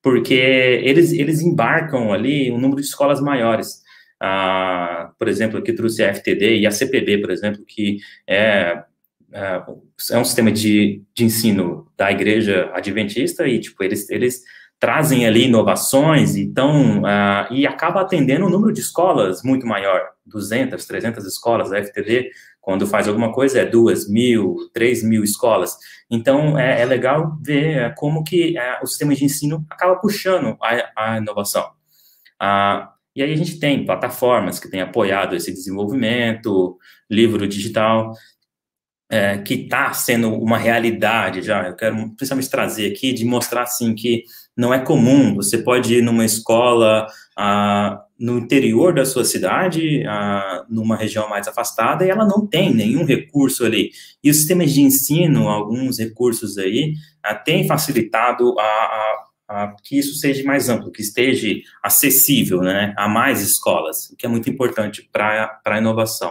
[SPEAKER 5] porque eles, eles embarcam ali um número de escolas maiores. Ah, por exemplo, aqui trouxe a F T D e a C P B, por exemplo, que é, é, é um sistema de, de ensino da Igreja Adventista, e, tipo, eles, eles trazem ali inovações, então, uh, e acaba atendendo um número de escolas muito maior, duzentas, trezentas escolas da F T D, quando faz alguma coisa é duas mil, três mil escolas. Então, é, é legal ver como que é, o sistema de ensino acaba puxando a, a inovação. Uh, e aí a gente tem plataformas que têm apoiado esse desenvolvimento, livro digital, é, que está sendo uma realidade já. Eu quero principalmente trazer aqui, de mostrar, assim, que não é comum, você pode ir numa escola ah, no interior da sua cidade, ah, numa região mais afastada, e ela não tem nenhum recurso ali. E os sistemas de ensino, alguns recursos aí, ah, têm facilitado a, a, a que isso seja mais amplo, que esteja acessível, né, a mais escolas, o que é muito importante para a inovação.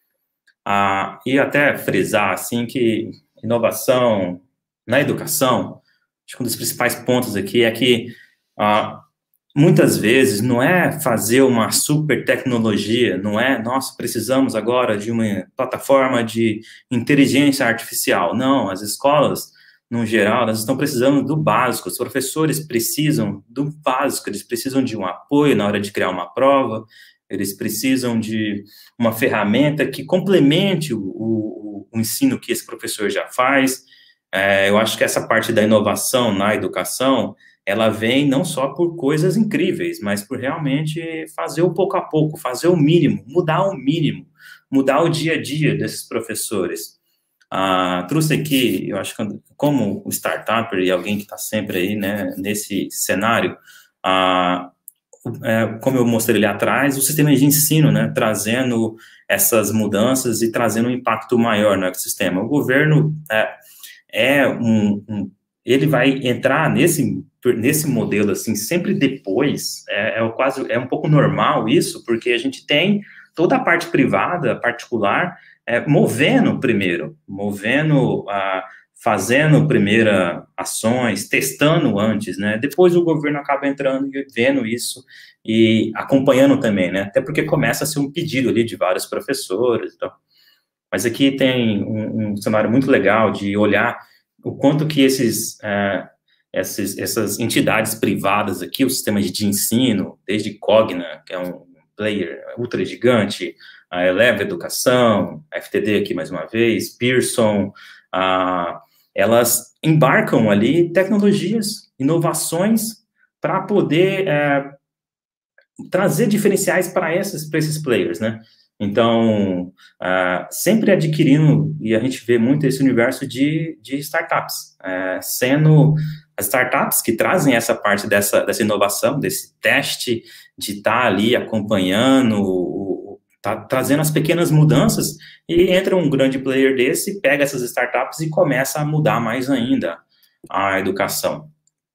[SPEAKER 5] Ah, e até frisar, assim, que inovação na educação, acho que um dos principais pontos aqui é que, ah, muitas vezes, não é fazer uma super tecnologia, não é, nossa, precisamos agora de uma plataforma de inteligência artificial. Não, as escolas, no geral, elas estão precisando do básico, os professores precisam do básico, eles precisam de um apoio na hora de criar uma prova, eles precisam de uma ferramenta que complemente o, o, o ensino que esse professor já faz. É, eu acho que essa parte da inovação na educação, ela vem não só por coisas incríveis, mas por realmente fazer o pouco a pouco, fazer o mínimo, mudar o mínimo, mudar o dia a dia desses professores. Ah, trouxe aqui, eu acho que como startup e alguém que está sempre aí, né, nesse cenário, ah, é, como eu mostrei ali atrás, o sistema de ensino, né, trazendo essas mudanças e trazendo um impacto maior no ecossistema. O governo é, é um, um ele vai entrar nesse, nesse modelo, assim, sempre depois, é, é quase, é um pouco normal isso, porque a gente tem toda a parte privada, particular, é, movendo primeiro, movendo, ah, fazendo primeiro ações, testando antes, né, depois o governo acaba entrando e vendo isso e acompanhando também, né, até porque começa a ser um pedido ali de vários professores, então. Mas aqui tem um, um cenário muito legal de olhar o quanto que esses, uh, esses, essas entidades privadas aqui, o sistema de ensino, desde Cogna, que é um player ultra gigante, a Eleva Educação, a F T D aqui mais uma vez, Pearson, uh, elas embarcam ali tecnologias, inovações, para poder uh, trazer diferenciais para esses, para esses players, né? Então, uh, sempre adquirindo, e a gente vê muito esse universo de, de startups, uh, sendo as startups que trazem essa parte dessa, dessa inovação, desse teste, de estar tá ali acompanhando, tá trazendo as pequenas mudanças, e entra um grande player desse, pega essas startups e começa a mudar mais ainda a educação.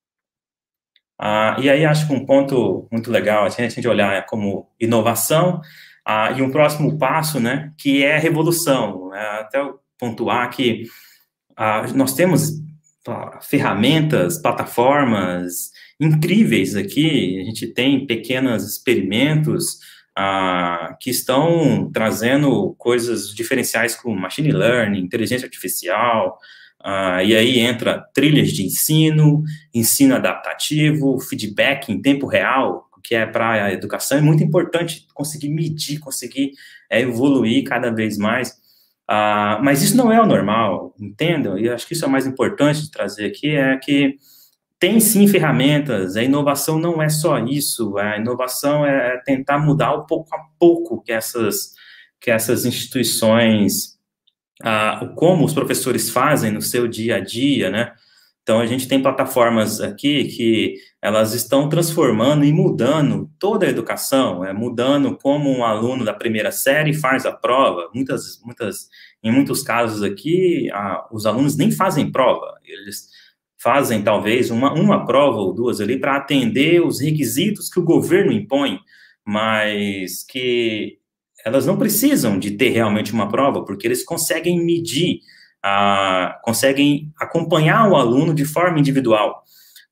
[SPEAKER 5] Uh, e aí, acho que um ponto muito legal, a gente olhar como inovação. Ah, e um próximo passo, né, que é a revolução, né, até eu pontuar que ah, nós temos ah, ferramentas, plataformas incríveis aqui, a gente tem pequenos experimentos ah, que estão trazendo coisas diferenciais como machine learning, inteligência artificial, ah, e aí entra trilhas de ensino, ensino adaptativo, feedback em tempo real, que é para a educação, é muito importante conseguir medir, conseguir é, evoluir cada vez mais, uh, mas isso não é o normal, entendam? E eu acho que isso é o mais importante de trazer aqui, é que tem sim ferramentas, a inovação não é só isso, a inovação é tentar mudar o pouco a pouco que essas, que essas instituições, uh, como os professores fazem no seu dia a dia, né? Então, a gente tem plataformas aqui que elas estão transformando e mudando toda a educação, é, mudando como um aluno da primeira série faz a prova. Muitas, muitas, em muitos casos aqui, a, os alunos nem fazem prova, eles fazem talvez uma, uma prova ou duas ali para atender os requisitos que o governo impõe, mas que elas não precisam de ter realmente uma prova, porque eles conseguem medir, Ah, conseguem acompanhar o aluno de forma individual,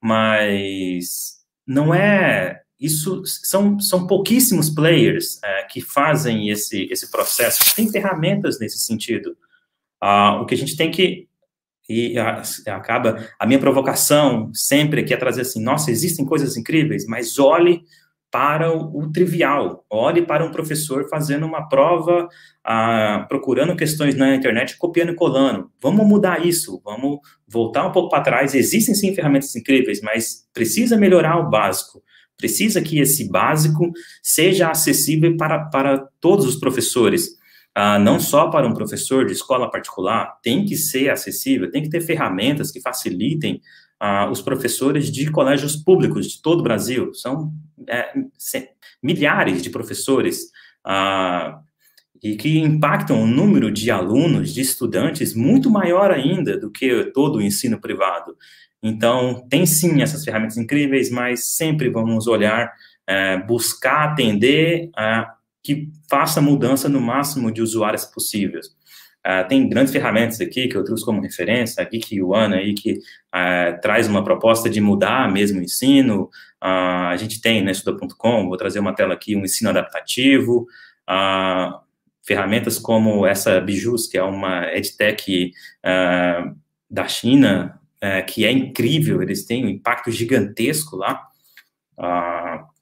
[SPEAKER 5] mas não é... Isso são, são pouquíssimos players é, que fazem esse, esse processo. Tem ferramentas nesse sentido. Ah, o que a gente tem que... E a, acaba... A minha provocação sempre aqui é trazer assim, nossa, existem coisas incríveis, mas olhe para o, o trivial. Olhe para um professor fazendo uma prova, ah, procurando questões na internet, copiando e colando. Vamos mudar isso, vamos voltar um pouco para trás. Existem sim ferramentas incríveis, mas precisa melhorar o básico. Precisa que esse básico seja acessível para, para todos os professores. Ah, não só para um professor de escola particular, tem que ser acessível, tem que ter ferramentas que facilitem ah, os professores de colégios públicos de todo o Brasil. São é, milhares de professores ah, e que impactam um número de alunos, de estudantes, muito maior ainda do que todo o ensino privado. Então, tem sim essas ferramentas incríveis, mas sempre vamos olhar, é, buscar atender a que faça mudança no máximo de usuários possíveis. Uh, tem grandes ferramentas aqui que eu trouxe como referência, a Geek One aí, que uh, traz uma proposta de mudar mesmo o ensino. Uh, a gente tem, né, estuda ponto com, vou trazer uma tela aqui, um ensino adaptativo, uh, ferramentas como essa Bijus, que é uma edtech uh, da China, uh, que é incrível, eles têm um impacto gigantesco lá. Uh,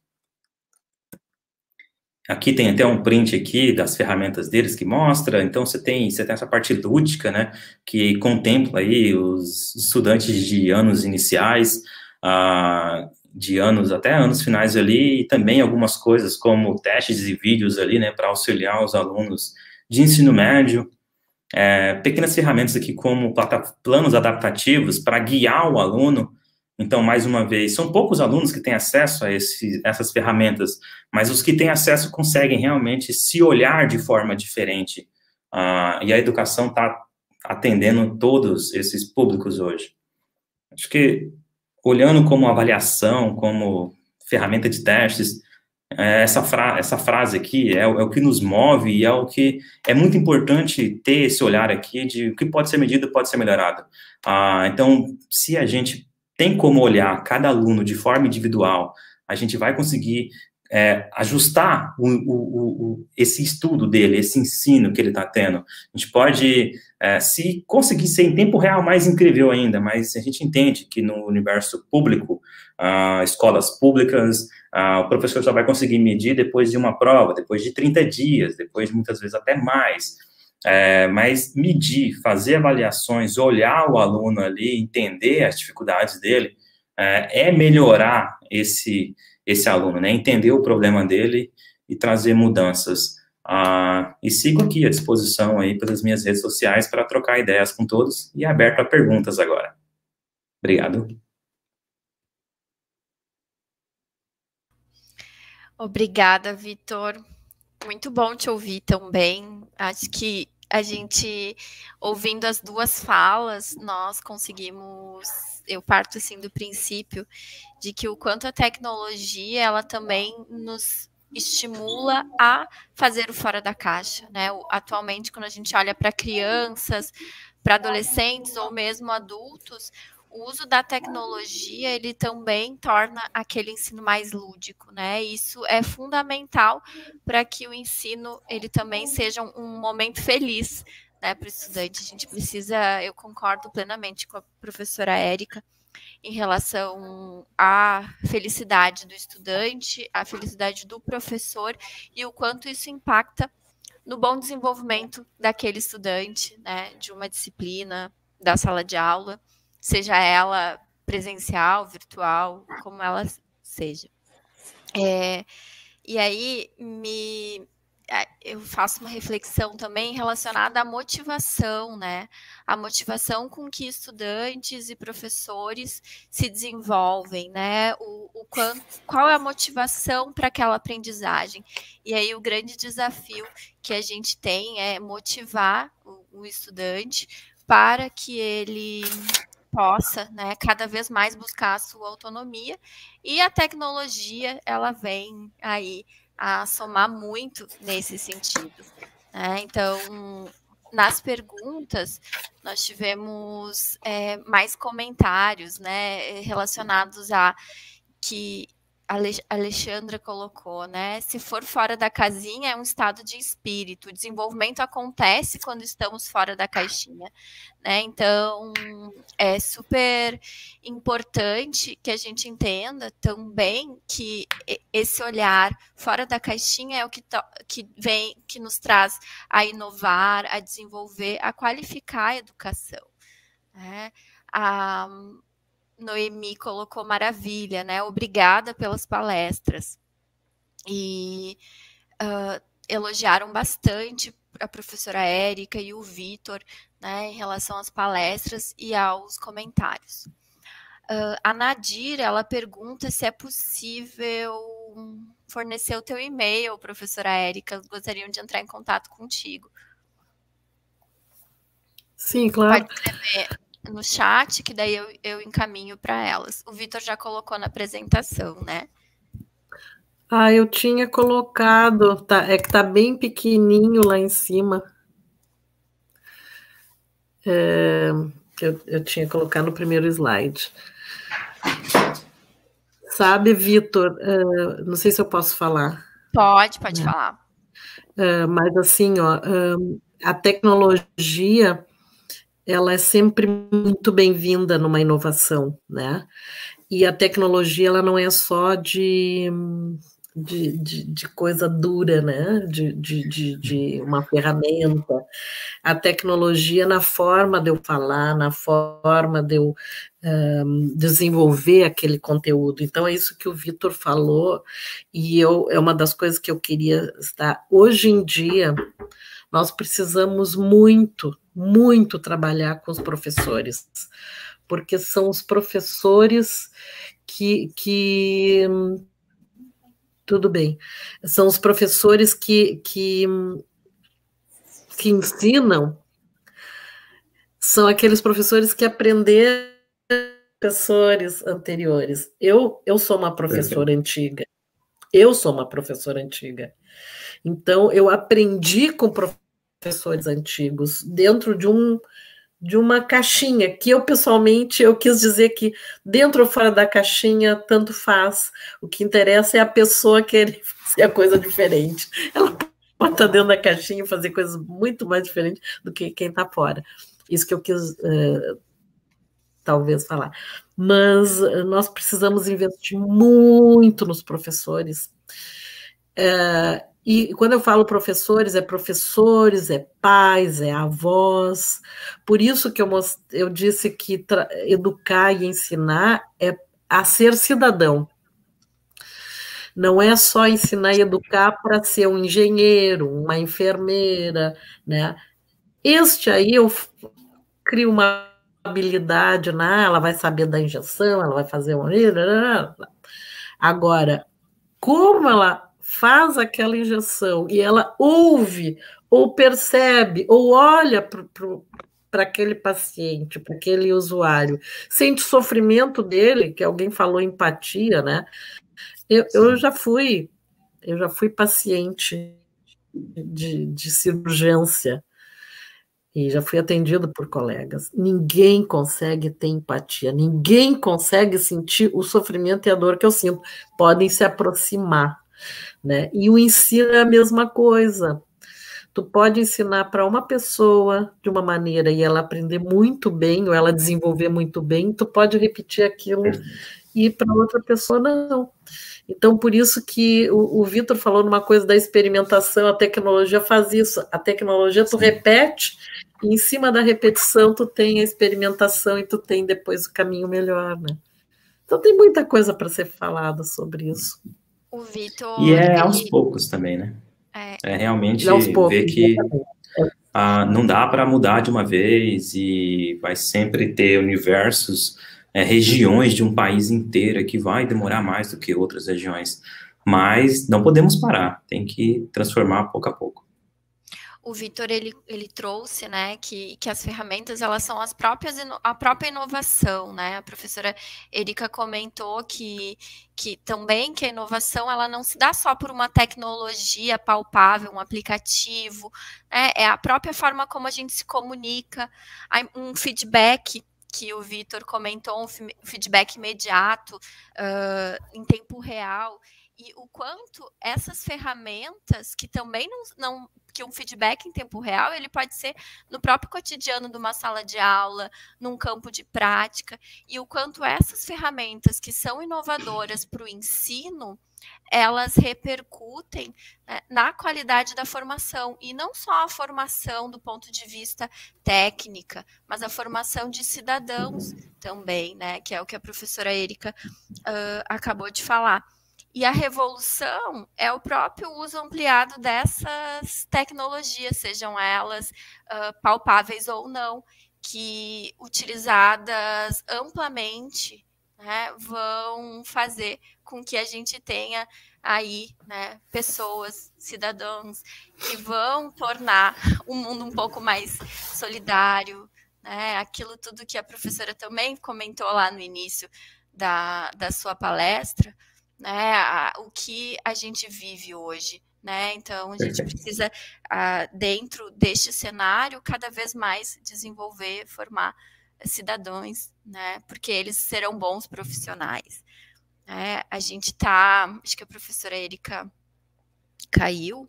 [SPEAKER 5] Aqui tem até um print aqui das ferramentas deles que mostra, então você tem, você tem essa parte lúdica, né, que contempla aí os estudantes de anos iniciais, uh, de anos até anos finais ali, e também algumas coisas como testes e vídeos ali, né, para auxiliar os alunos de ensino médio, é, pequenas ferramentas aqui como planos adaptativos para guiar o aluno. Então, mais uma vez, são poucos alunos que têm acesso a esse, essas ferramentas, mas os que têm acesso conseguem realmente se olhar de forma diferente. Uh, e a educação está atendendo todos esses públicos hoje. Acho que, olhando como avaliação, como ferramenta de testes, é, essa, fra essa frase aqui é, é o que nos move e é o que é muito importante ter esse olhar aqui de o que pode ser medido, pode ser melhorado. Uh, então, se a gente tem como olhar cada aluno de forma individual, a gente vai conseguir é, ajustar o, o, o, esse estudo dele, esse ensino que ele está tendo. A gente pode, é, se conseguir ser em tempo real, mais incrível ainda, mas a gente entende que no universo público, ah, escolas públicas, ah, o professor só vai conseguir medir depois de uma prova, depois de trinta dias, depois de muitas vezes até mais. É, mas medir, fazer avaliações, olhar o aluno ali, entender as dificuldades dele, é, é melhorar esse, esse aluno, né? Entender o problema dele e trazer mudanças. Ah, e sigo aqui à disposição aí pelas minhas redes sociais para trocar ideias com todos e aberto a perguntas agora. Obrigado.
[SPEAKER 3] Obrigada, Vitor. Muito bom te ouvir também. Acho que a gente, ouvindo as duas falas, nós conseguimos... Eu parto, assim, do princípio de que o quanto a tecnologia, ela também nos estimula a fazer o fora da caixa, né? Atualmente, quando a gente olha para crianças, para adolescentes ou mesmo adultos, o uso da tecnologia, ele também torna aquele ensino mais lúdico, né? Isso é fundamental para que o ensino, ele também seja um, um momento feliz, né, para o estudante. A gente precisa, eu concordo plenamente com a professora Érica, em relação à felicidade do estudante, à felicidade do professor e o quanto isso impacta no bom desenvolvimento daquele estudante, né, de uma disciplina, da sala de aula, seja ela presencial, virtual, como ela seja. É, e aí, me, eu faço uma reflexão também relacionada à motivação, né? A motivação com que estudantes e professores se desenvolvem, né? O, o quanto, qual é a motivação para aquela aprendizagem? E aí, o grande desafio que a gente tem é motivar o, o estudante para que ele possa, né, cada vez mais buscar a sua autonomia, e a tecnologia, ela vem aí a somar muito nesse sentido, né? Então, nas perguntas, nós tivemos é, mais comentários, né, relacionados a que a Alexandra colocou, né? Se for fora da casinha, é um estado de espírito. O desenvolvimento acontece quando estamos fora da caixinha, né? Então, é super importante que a gente entenda também que esse olhar fora da caixinha é o que, que vem, que nos traz a inovar, a desenvolver, a qualificar a educação, né? A Noemi colocou maravilha, né? Obrigada pelas palestras. E uh, elogiaram bastante a professora Érica e o Vitor, né, em relação às palestras e aos comentários. Uh, a Nadira, ela pergunta se é possível fornecer o teu e-mail, professora Érica. Gostariam de entrar em contato contigo.
[SPEAKER 4] Sim, claro.
[SPEAKER 3] Pode escrever no chat, que daí eu, eu encaminho para elas. O Vitor já colocou na apresentação, né?
[SPEAKER 4] Ah, eu tinha colocado, tá, é que tá bem pequenininho lá em cima. É, eu, eu tinha colocado no primeiro slide. Sabe, Vitor, uh, não sei se eu posso falar.
[SPEAKER 3] Pode, pode
[SPEAKER 4] é.
[SPEAKER 3] falar.
[SPEAKER 4] Uh, mas assim, ó, uh, a tecnologia, ela é sempre muito bem-vinda numa inovação, né? E a tecnologia, ela não é só de, de, de, de coisa dura, né? De, de, de, de uma ferramenta. A tecnologia na forma de eu falar, na forma de eu um, desenvolver aquele conteúdo. Então, é isso que o Vitor falou, e eu, é uma das coisas que eu queria estar. Hoje em dia, nós precisamos muito, muito trabalhar com os professores, porque são os professores que, que tudo bem, são os professores que, que, que ensinam, são aqueles professores que aprenderam professores anteriores. Eu, eu sou uma professora antiga, eu sou uma professora antiga, então eu aprendi com professores antigos, dentro de um de uma caixinha, que eu, pessoalmente, eu quis dizer que dentro ou fora da caixinha, tanto faz. O que interessa é a pessoa querer fazer a coisa diferente. Ela pode estar dentro da caixinha e fazer coisas muito mais diferentes do que quem está fora. Isso que eu quis, uh, talvez, falar. Mas uh, nós precisamos investir muito nos professores. Uh, E quando eu falo professores, é professores, é pais, é avós. Por isso que eu, most... eu disse que educar e ensinar é a ser cidadão. Não é só ensinar e educar para ser um engenheiro, uma enfermeira, né? Este aí eu crio uma habilidade, né? Ela vai saber da injeção, ela vai fazer uma... Agora, como ela faz aquela injeção e ela ouve, ou percebe, ou olha para aquele paciente, para aquele usuário, sente o sofrimento dele, que alguém falou empatia, né? Eu, eu já fui, eu já fui paciente de, de cirurgência e já fui atendido por colegas. Ninguém consegue ter empatia, ninguém consegue sentir o sofrimento e a dor que eu sinto. Podem se aproximar, né? E o ensino é a mesma coisa. Tu pode ensinar para uma pessoa de uma maneira e ela aprender muito bem, ou ela desenvolver muito bem, tu pode repetir aquilo e para outra pessoa não. Então, por isso que o, o Vitor falou numa coisa da experimentação, a tecnologia faz isso. A tecnologia tu repete, e em cima da repetição tu tem a experimentação e tu tem depois o caminho melhor, né? Então tem muita coisa para ser falada sobre isso.
[SPEAKER 3] O Vitor...
[SPEAKER 5] E é aos ele... poucos também, né? É, é realmente ver que ah, não dá para mudar de uma vez e vai sempre ter universos, é, regiões de um país inteiro que vai demorar mais do que outras regiões. Mas não podemos parar, tem que transformar pouco a pouco.
[SPEAKER 3] o Vitor ele, ele trouxe, né, que, que as ferramentas elas são as próprias a própria inovação, né? A professora Erika comentou que, que também que a inovação ela não se dá só por uma tecnologia palpável, um aplicativo, né? É a própria forma como a gente se comunica, um feedback que o Vitor comentou, um feedback imediato, uh, em tempo real. E o quanto essas ferramentas, que também não, não, que um feedback em tempo real, ele pode ser no próprio cotidiano de uma sala de aula, num campo de prática, e o quanto essas ferramentas que são inovadoras para o ensino, elas repercutem, né, na qualidade da formação, e não só a formação do ponto de vista técnica, mas a formação de cidadãos também, né, que é o que a professora Erika uh, acabou de falar. E a revolução é o próprio uso ampliado dessas tecnologias, sejam elas uh, palpáveis ou não, que utilizadas amplamente, né, vão fazer com que a gente tenha aí, né, pessoas, cidadãos, que vão tornar o mundo um pouco mais solidário, né, aquilo tudo que a professora também comentou lá no início da, da sua palestra, né, a, o que a gente vive hoje, né? Então a gente precisa, a, dentro deste cenário, cada vez mais desenvolver, formar cidadãos, né? Porque eles serão bons profissionais. Né? A gente está, acho que a professora Erika caiu,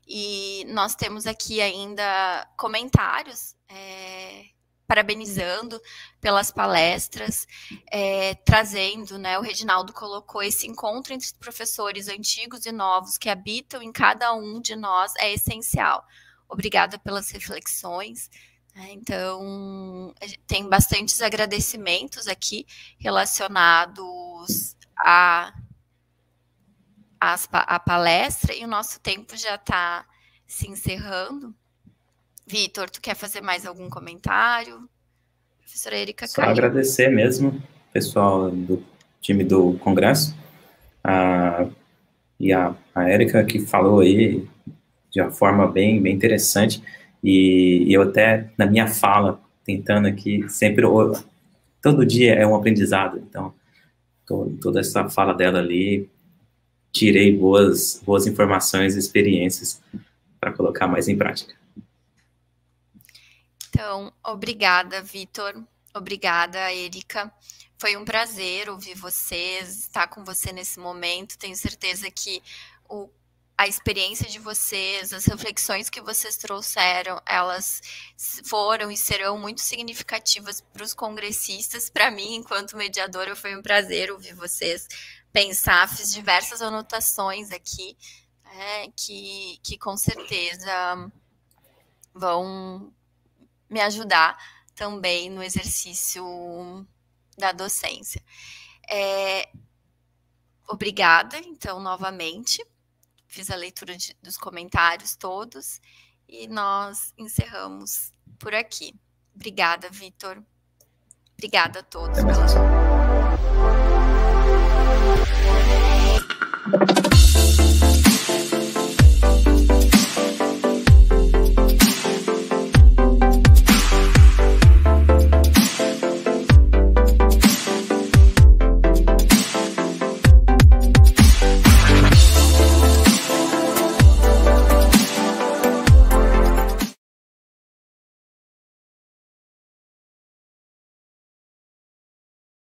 [SPEAKER 3] e nós temos aqui ainda comentários, é, parabenizando pelas palestras, é, trazendo, né, o Reginaldo colocou esse encontro entre professores antigos e novos que habitam em cada um de nós é essencial. Obrigada pelas reflexões. Né? Então, tem bastantes agradecimentos aqui relacionados a, a, a palestra, e o nosso tempo já está se encerrando. Vitor, tu quer fazer mais algum comentário? Professora Erika
[SPEAKER 5] Só
[SPEAKER 3] caiu.
[SPEAKER 5] agradecer mesmo, pessoal do time do Congresso, a, e a, a Erika que falou aí de uma forma bem, bem interessante, e, e eu até, na minha fala, tentando aqui, sempre, todo dia é um aprendizado, então, to, toda essa fala dela ali, tirei boas, boas informações e experiências para colocar mais em prática.
[SPEAKER 3] Então, obrigada, Vitor. Obrigada, Erika. Foi um prazer ouvir vocês, estar com você nesse momento. Tenho certeza que o, a experiência de vocês, as reflexões que vocês trouxeram, elas foram e serão muito significativas para os congressistas. Para mim, enquanto mediadora, foi um prazer ouvir vocês pensar. Fiz diversas anotações aqui, né, que, que com certeza vão me ajudar também no exercício da docência. É, obrigada, então, novamente. Fiz a leitura de, dos comentários todos e nós encerramos por aqui. Obrigada, Vitor. Obrigada a todos pela